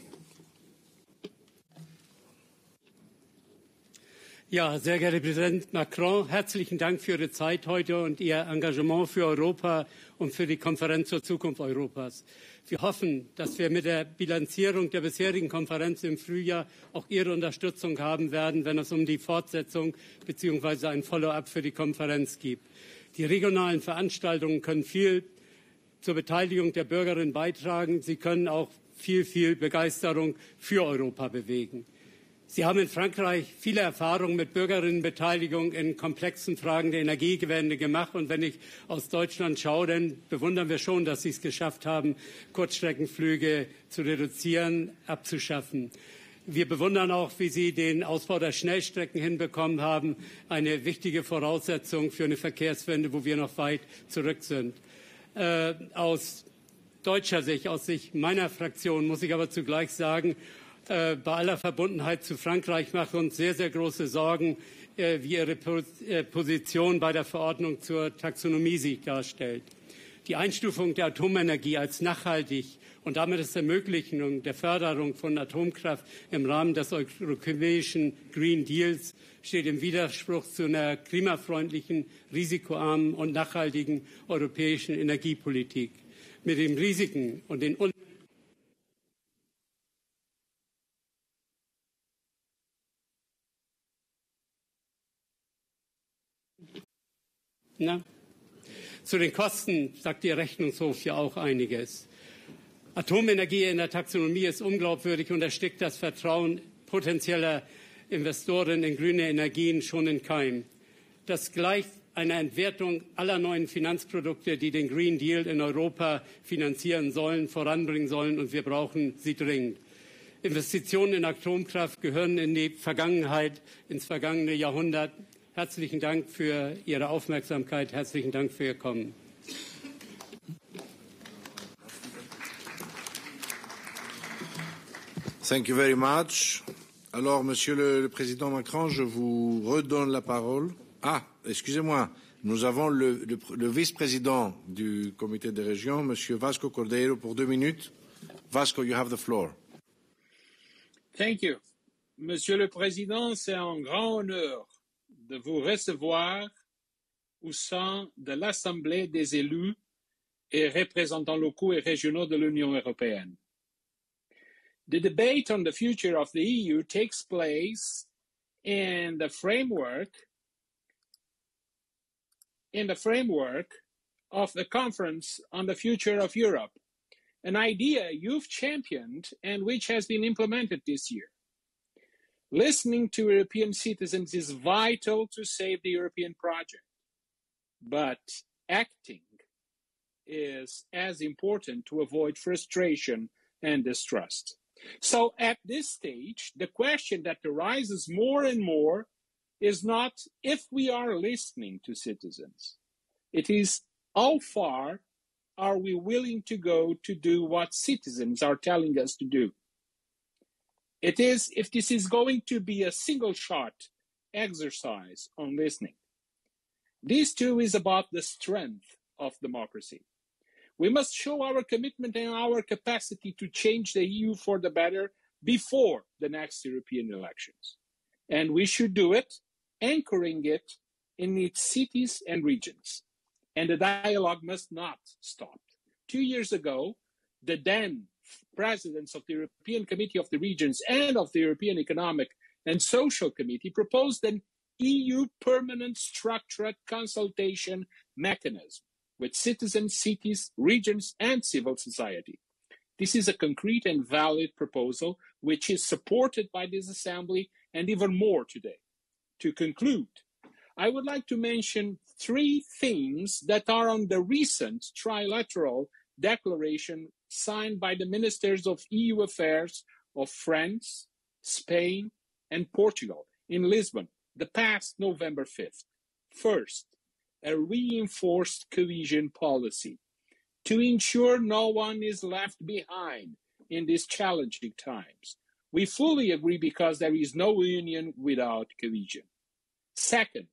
Ja, sehr geehrter Präsident Macron, herzlichen Dank für Ihre Zeit heute und Ihr Engagement für Europa und für die Konferenz zur Zukunft Europas. Wir hoffen, dass wir mit der Bilanzierung der bisherigen Konferenz im Frühjahr auch Ihre Unterstützung haben werden, wenn es um die Fortsetzung bzw. ein Follow-up für die Konferenz geht. Die regionalen Veranstaltungen können viel zur Beteiligung der Bürgerinnen beitragen. Sie können auch viel Begeisterung für Europa bewegen. Sie haben in Frankreich viele Erfahrungen mit Bürgerinnenbeteiligung in komplexen Fragen der Energiewende gemacht. Und wenn ich aus Deutschland schaue, dann bewundern wir schon, dass Sie es geschafft haben, Kurzstreckenflüge zu reduzieren, abzuschaffen. Wir bewundern auch, wie Sie den Ausbau der Schnellstrecken hinbekommen haben, eine wichtige Voraussetzung für eine Verkehrswende, wo wir noch weit zurück sind. Aus deutscher Sicht, aus Sicht meiner Fraktion, muss ich aber zugleich sagen, bei aller Verbundenheit zu Frankreich machen uns sehr große Sorgen, wie Ihre Position bei der Verordnung zur Taxonomie sich darstellt. Die Einstufung der Atomenergie als nachhaltig und damit das Ermöglichen der Förderung von Atomkraft im Rahmen des europäischen Green Deals steht im Widerspruch zu einer klimafreundlichen, risikoarmen und nachhaltigen europäischen Energiepolitik. Mit den Risiken und den Zu den Kosten sagt Ihr Rechnungshof ja auch einiges. Atomenergie in der Taxonomie ist unglaubwürdig und erstickt das Vertrauen potenzieller Investoren in grüne Energien schon in Keim. Das gleicht einer Entwertung aller neuen Finanzprodukte, die den Green Deal in Europa finanzieren sollen, voranbringen sollen, und wir brauchen sie dringend. Investitionen in Atomkraft gehören in die Vergangenheit, ins vergangene Jahrhundert. Herzlichen Dank für Ihre Aufmerksamkeit. Herzlichen Dank für Ihr Kommen. Thank you very much. Alors, Monsieur le Président Macron, je vous redonne la parole. Ah, excusez-moi, nous avons le vice-président du Comité des régions, Monsieur Vasco Cordeiro, pour 2 minutes. Vasco, you have the floor. Thank you. Monsieur le Président, c'est un grand honneur de vous recevoir au sein de l'Assemblée des élus et représentants locaux et régionaux de l'Union européenne. The debate on the future of the EU takes place in the framework of the Conference on the Future of Europe, an idea you've championed and which has been implemented this year. Listening to European citizens is vital to save the European project, but acting is as important to avoid frustration and distrust. So at this stage, the question that arises more and more is not if we are listening to citizens. It is how far are we willing to go to do what citizens are telling us to do. It is if this is going to be a single-shot exercise on listening. This too is about the strength of democracy. We must show our commitment and our capacity to change the EU for the better before the next European elections. And we should do it, anchoring it in its cities and regions. And the dialogue must not stop. 2 years ago, the then presidents of the European Committee of the Regions and of the European Economic and Social Committee proposed an EU permanent structured consultation mechanism with citizens, cities, regions, and civil society. This is a concrete and valid proposal which is supported by this Assembly and even more today. To conclude, I would like to mention 3 themes that are on the recent trilateral declaration signed by the ministers of EU affairs of France, Spain, and Portugal in Lisbon the past November 5th. First, a reinforced cohesion policy to ensure no one is left behind in these challenging times. We fully agree because there is no union without cohesion. Second,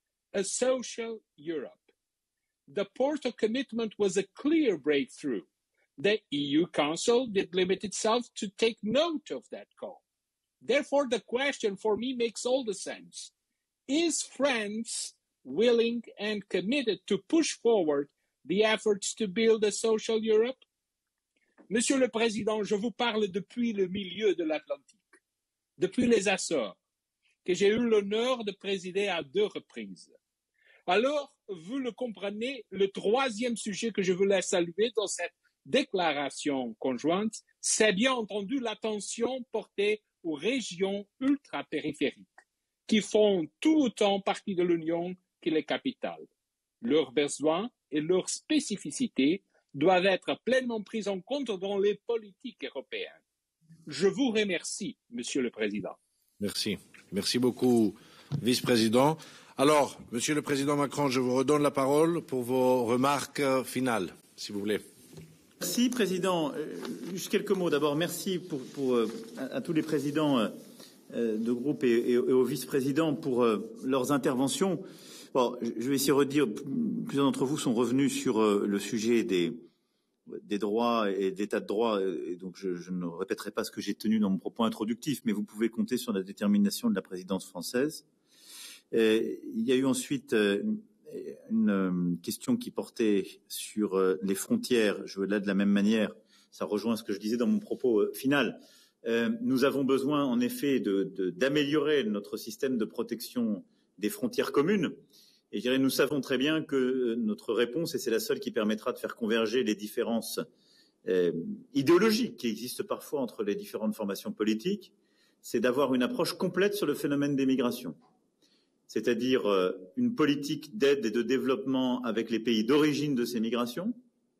a social Europe. The Porto commitment was a clear breakthrough. The EU Council did limit itself to take note of that call. Therefore, the question for me makes all the sense. Is France willing and committed to push forward the efforts to build a social Europe? Monsieur le Président, je vous parle depuis le milieu de l'Atlantique, depuis les Açores, que j'ai eu l'honneur de présider à 2 reprises. Alors, vous le comprenez, le 3e sujet que je voulais saluer dans cette déclaration conjointe, c'est bien entendu l'attention portée aux régions ultra-périphériques, qui font tout autant partie de l'Union que les capitales. Leurs besoins et leurs spécificités doivent être pleinement pris en compte dans les politiques européennes. Je vous remercie, Monsieur le Président. Merci. Merci beaucoup, Vice-président. Alors, Monsieur le Président Macron, je vous redonne la parole pour vos remarques finales, si vous voulez. Merci, Président. Juste quelques mots. D'abord, merci à tous les présidents de groupe et aux vice-présidents pour leurs interventions. Bon, je vais essayer de redire, plusieurs d'entre vous sont revenus sur le sujet des droits et d'état de droit, et donc je ne répéterai pas ce que j'ai tenu dans mon propos introductif, mais vous pouvez compter sur la détermination de la présidence française. Il y a eu ensuite une question qui portait sur les frontières. Je veux là de la même manière, ça rejoint ce que je disais dans mon propos final. Nous avons besoin en effet d'améliorer notre système de protection des frontières communes. Et je dirais, nous savons très bien que notre réponse, et c'est la seule qui permettra de faire converger les différences idéologiques qui existent parfois entre les différentes formations politiques, c'est d'avoir une approche complète sur le phénomène des migrations. C'est-à-dire une politique d'aide et de développement avec les pays d'origine de ces migrations.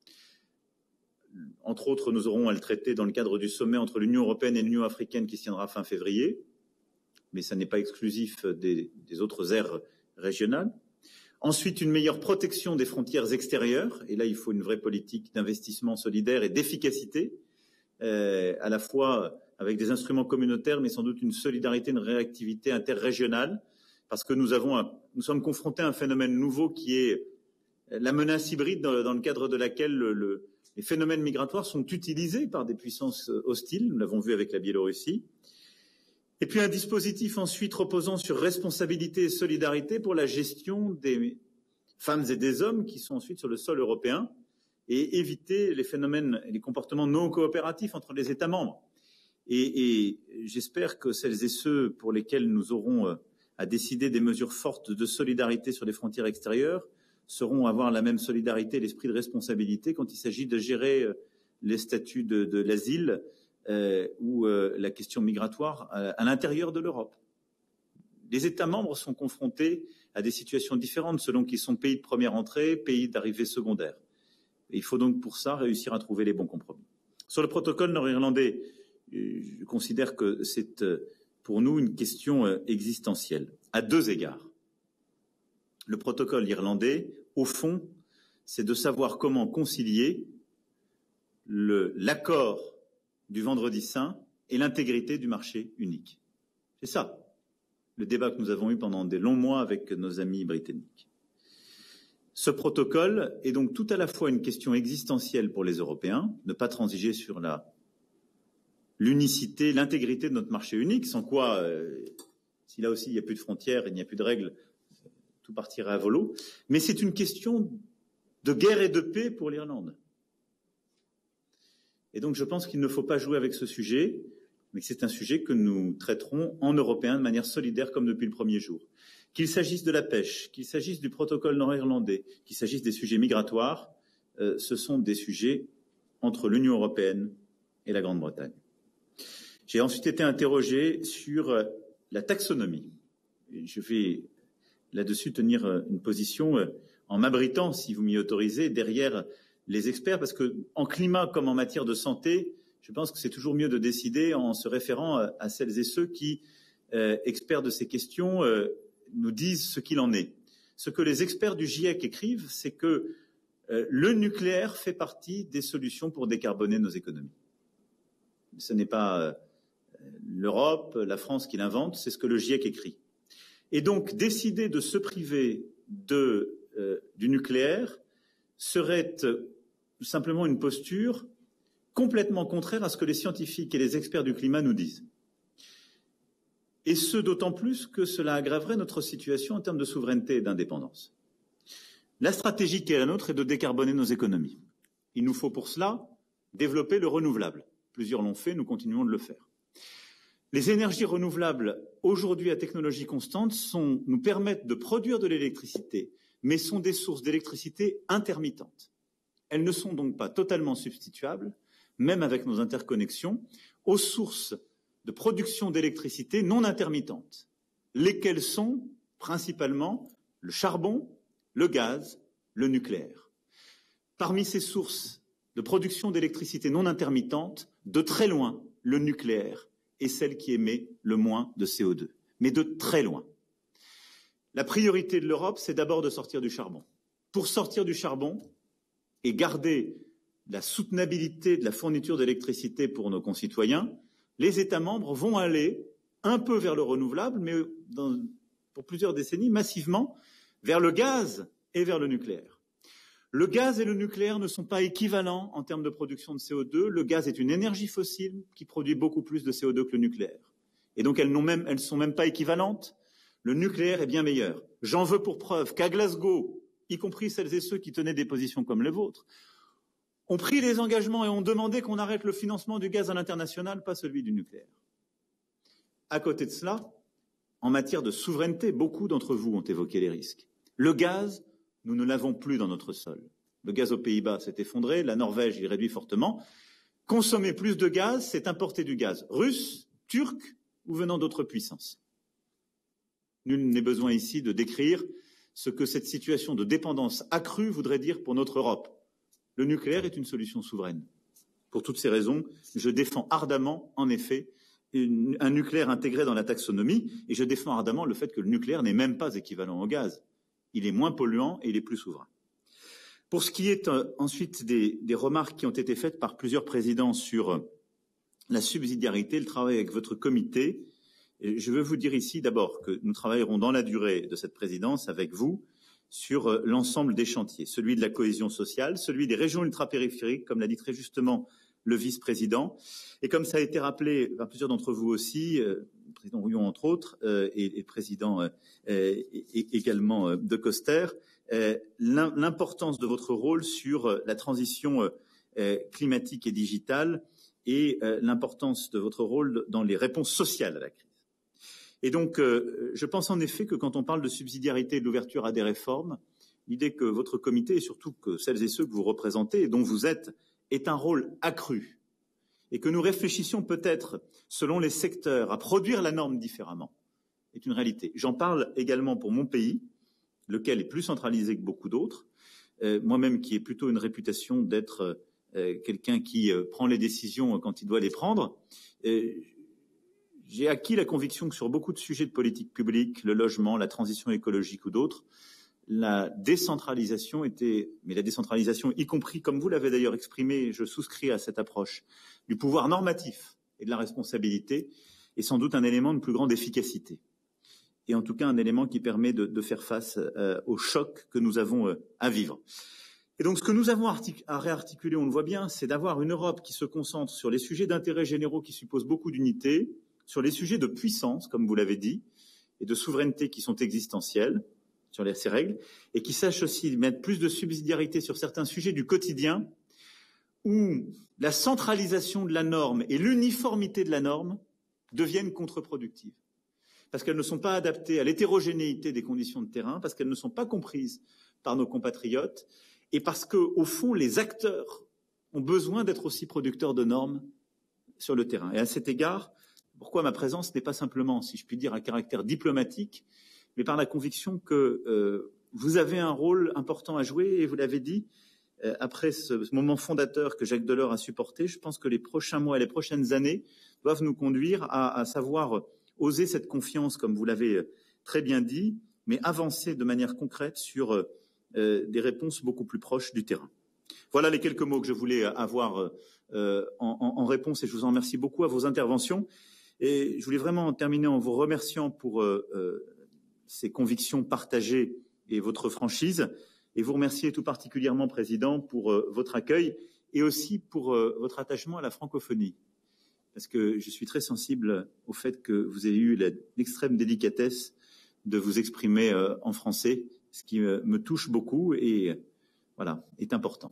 Entre autres, nous aurons à le traiter dans le cadre du sommet entre l'Union européenne et l'Union africaine qui se tiendra fin février, mais ça n'est pas exclusif des autres aires régionales. Ensuite, une meilleure protection des frontières extérieures, et là il faut une vraie politique d'investissement solidaire et d'efficacité, à la fois avec des instruments communautaires, mais sans doute une solidarité, une réactivité interrégionale, parce que nous sommes confrontés à un phénomène nouveau qui est la menace hybride dans le cadre de laquelle les phénomènes migratoires sont utilisés par des puissances hostiles, nous l'avons vu avec la Biélorussie. Et puis un dispositif ensuite reposant sur responsabilité et solidarité pour la gestion des femmes et des hommes qui sont ensuite sur le sol européen et éviter les phénomènes et les comportements non coopératifs entre les États membres. Et j'espère que celles et ceux pour lesquels nous aurons à décider des mesures fortes de solidarité sur les frontières extérieures sauront avoir la même solidarité et l'esprit de responsabilité quand il s'agit de gérer les statuts de l'asile ou la question migratoire à l'intérieur de l'Europe. Les États membres sont confrontés à des situations différentes selon qu'ils sont pays de première entrée, pays d'arrivée secondaire. Et il faut donc pour ça réussir à trouver les bons compromis. Sur le protocole nord-irlandais, je considère que c'est pour nous une question existentielle, à deux égards. Le protocole irlandais, au fond, c'est de savoir comment concilier l'accord du vendredi saint et l'intégrité du marché unique. C'est ça, le débat que nous avons eu pendant des longs mois avec nos amis britanniques. Ce protocole est donc tout à la fois une question existentielle pour les Européens, ne pas transiger sur l'unicité, l'intégrité de notre marché unique, sans quoi, si là aussi il n'y a plus de frontières, il n'y a plus de règles, tout partirait à volo. Mais c'est une question de guerre et de paix pour l'Irlande. Et donc je pense qu'il ne faut pas jouer avec ce sujet, mais que c'est un sujet que nous traiterons en Européens de manière solidaire comme depuis le premier jour. Qu'il s'agisse de la pêche, qu'il s'agisse du protocole nord-irlandais, qu'il s'agisse des sujets migratoires, ce sont des sujets entre l'Union européenne et la Grande-Bretagne. J'ai ensuite été interrogé sur la taxonomie. Je vais là-dessus tenir une position en m'abritant, si vous m'y autorisez, derrière les experts, parce que en climat comme en matière de santé, je pense que c'est toujours mieux de décider en se référant à celles et ceux qui, experts de ces questions, nous disent ce qu'il en est. Ce que les experts du GIEC écrivent, c'est que le nucléaire fait partie des solutions pour décarboner nos économies. Ce n'est pas l'Europe, la France qui l'invente, c'est ce que le GIEC écrit. Et donc, décider de se priver du nucléaire serait simplement une posture complètement contraire à ce que les scientifiques et les experts du climat nous disent. Et ce, d'autant plus que cela aggraverait notre situation en termes de souveraineté et d'indépendance. La stratégie qui est la nôtre est de décarboner nos économies. Il nous faut pour cela développer le renouvelable. Plusieurs l'ont fait, nous continuons de le faire. Les énergies renouvelables, aujourd'hui à technologie constante, nous permettent de produire de l'électricité, mais sont des sources d'électricité intermittentes. Elles ne sont donc pas totalement substituables, même avec nos interconnexions, aux sources de production d'électricité non intermittentes, lesquelles sont principalement le charbon, le gaz, le nucléaire. Parmi ces sources de production d'électricité non intermittente, de très loin, le nucléaire est celle qui émet le moins de CO2, mais de très loin. La priorité de l'Europe, c'est d'abord de sortir du charbon. Pour sortir du charbon et garder la soutenabilité de la fourniture d'électricité pour nos concitoyens, les États membres vont aller un peu vers le renouvelable, mais pour plusieurs décennies, massivement, vers le gaz et vers le nucléaire. Le gaz et le nucléaire ne sont pas équivalents en termes de production de CO2. Le gaz est une énergie fossile qui produit beaucoup plus de CO2 que le nucléaire. Et donc elles ne sont même pas équivalentes. Le nucléaire est bien meilleur. J'en veux pour preuve qu'à Glasgow, y compris celles et ceux qui tenaient des positions comme les vôtres, ont pris les engagements et ont demandé qu'on arrête le financement du gaz à l'international, pas celui du nucléaire. À côté de cela, en matière de souveraineté, beaucoup d'entre vous ont évoqué les risques. Le gaz, nous ne l'avons plus dans notre sol. Le gaz aux Pays-Bas s'est effondré, la Norvège y réduit fortement. Consommer plus de gaz, c'est importer du gaz russe, turc ou venant d'autres puissances. Nul n'est besoin ici de décrire ce que cette situation de dépendance accrue voudrait dire pour notre Europe. Le nucléaire est une solution souveraine. Pour toutes ces raisons, je défends ardemment, en effet, un nucléaire intégré dans la taxonomie, et je défends ardemment le fait que le nucléaire n'est même pas équivalent au gaz. Il est moins polluant et il est plus souverain. Pour ce qui est ensuite des remarques qui ont été faites par plusieurs présidents sur la subsidiarité, le travail avec votre comité, je veux vous dire ici d'abord que nous travaillerons dans la durée de cette présidence avec vous sur l'ensemble des chantiers, celui de la cohésion sociale, celui des régions ultrapériphériques, comme l'a dit très justement le vice-président. Et comme ça a été rappelé par plusieurs d'entre vous aussi, le président Rouillon entre autres, et le président également de Coster, l'importance de votre rôle sur la transition climatique et digitale et l'importance de votre rôle dans les réponses sociales à la crise. Et donc, je pense en effet que quand on parle de subsidiarité et d'ouverture à des réformes, l'idée que votre comité, et surtout que celles et ceux que vous représentez et dont vous êtes ait un rôle accru et que nous réfléchissions peut-être, selon les secteurs, à produire la norme différemment, est une réalité. J'en parle également pour mon pays, lequel est plus centralisé que beaucoup d'autres. Moi-même qui ai plutôt une réputation d'être quelqu'un qui prend les décisions quand il doit les prendre, j'ai acquis la conviction que sur beaucoup de sujets de politique publique, le logement, la transition écologique ou d'autres, la décentralisation mais la décentralisation, y compris, comme vous l'avez d'ailleurs exprimé, je souscris à cette approche, du pouvoir normatif et de la responsabilité, est sans doute un élément de plus grande efficacité. Et en tout cas un élément qui permet de faire face au choc que nous avons à vivre. Et donc ce que nous avons à réarticuler, on le voit bien, c'est d'avoir une Europe qui se concentre sur les sujets d'intérêt généraux qui supposent beaucoup d'unité, sur les sujets de puissance, comme vous l'avez dit, et de souveraineté qui sont existentiels, sur ces règles, et qui sache aussi mettre plus de subsidiarité sur certains sujets du quotidien, où la centralisation de la norme et l'uniformité de la norme deviennent contre-productives. Parce qu'elles ne sont pas adaptées à l'hétérogénéité des conditions de terrain, parce qu'elles ne sont pas comprises par nos compatriotes, et parce que, au fond, les acteurs ont besoin d'être aussi producteurs de normes sur le terrain. Et à cet égard, pourquoi ma présence n'est pas simplement, si je puis dire, à caractère diplomatique, mais par la conviction que vous avez un rôle important à jouer, et vous l'avez dit, après ce moment fondateur que Jacques Delors a supporté, je pense que les prochains mois et les prochaines années doivent nous conduire à savoir oser cette confiance, comme vous l'avez très bien dit, mais avancer de manière concrète sur des réponses beaucoup plus proches du terrain. Voilà les quelques mots que je voulais avoir en réponse, et je vous en remercie beaucoup à vos interventions. Et je voulais vraiment terminer en vous remerciant pour ces convictions partagées et votre franchise, et vous remercier tout particulièrement, Président, pour votre accueil et aussi pour votre attachement à la francophonie. Parce que je suis très sensible au fait que vous ayez eu l'extrême délicatesse de vous exprimer en français, ce qui me touche beaucoup et voilà, est important.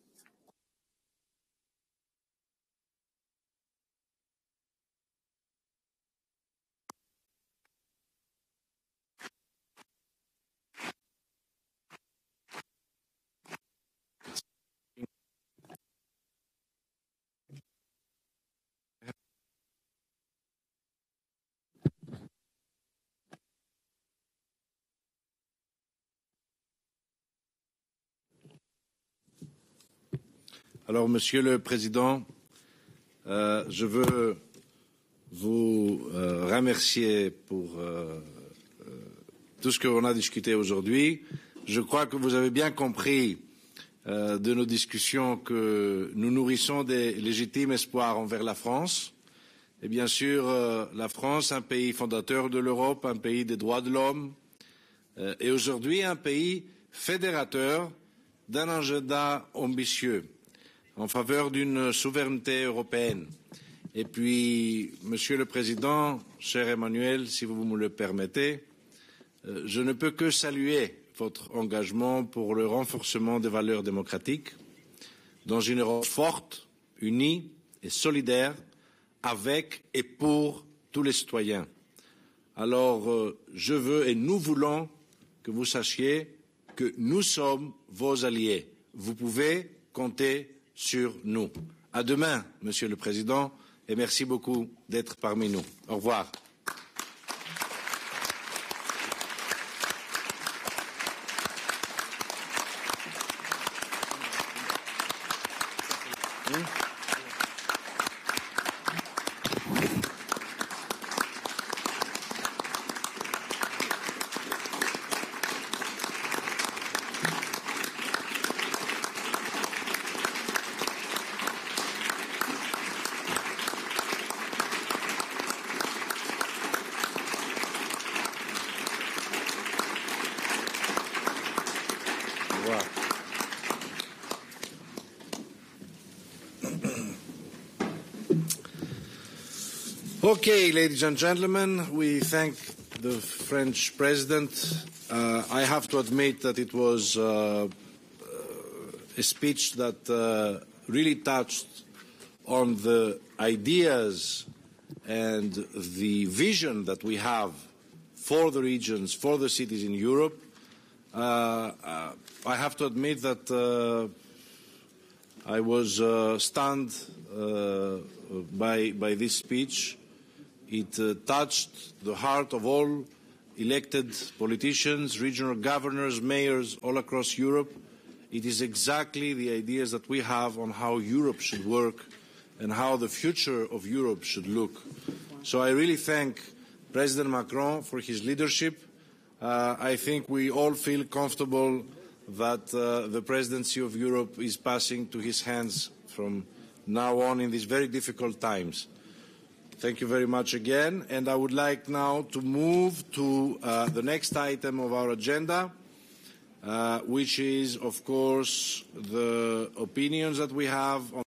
Alors, Monsieur le Président, je veux vous remercier pour tout ce qu'on a discuté aujourd'hui. Je crois que vous avez bien compris de nos discussions que nous nourrissons des légitimes espoirs envers la France. Et bien sûr, la France, un pays fondateur de l'Europe, un pays des droits de l'homme, et aujourd'hui un pays fédérateur d'un agenda ambitieux en faveur d'une souveraineté européenne. Et puis, Monsieur le Président, cher Emmanuel, si vous me le permettez, je ne peux que saluer votre engagement pour le renforcement des valeurs démocratiques dans une Europe forte, unie et solidaire avec et pour tous les citoyens. Alors, je veux et nous voulons que vous sachiez que nous sommes vos alliés. Vous pouvez compter sur nous. À demain, Monsieur le Président, et merci beaucoup d'être parmi nous. Au revoir. Okay, ladies and gentlemen, we thank the French President. I have to admit that it was a speech that really touched on the ideas and the vision that we have for the regions, for the cities in Europe. I have to admit that I was stunned by this speech. It touched the heart of all elected politicians, regional governors, mayors all across Europe. It is exactly the ideas that we have on how Europe should work and how the future of Europe should look. So I really thank President Macron for his leadership. I think we all feel comfortable that the presidency of Europe is passing to his hands from now on in these very difficult times. Thank you very much again. And I would like now to move to the next item of our agenda, which is, of course, the opinions that we have on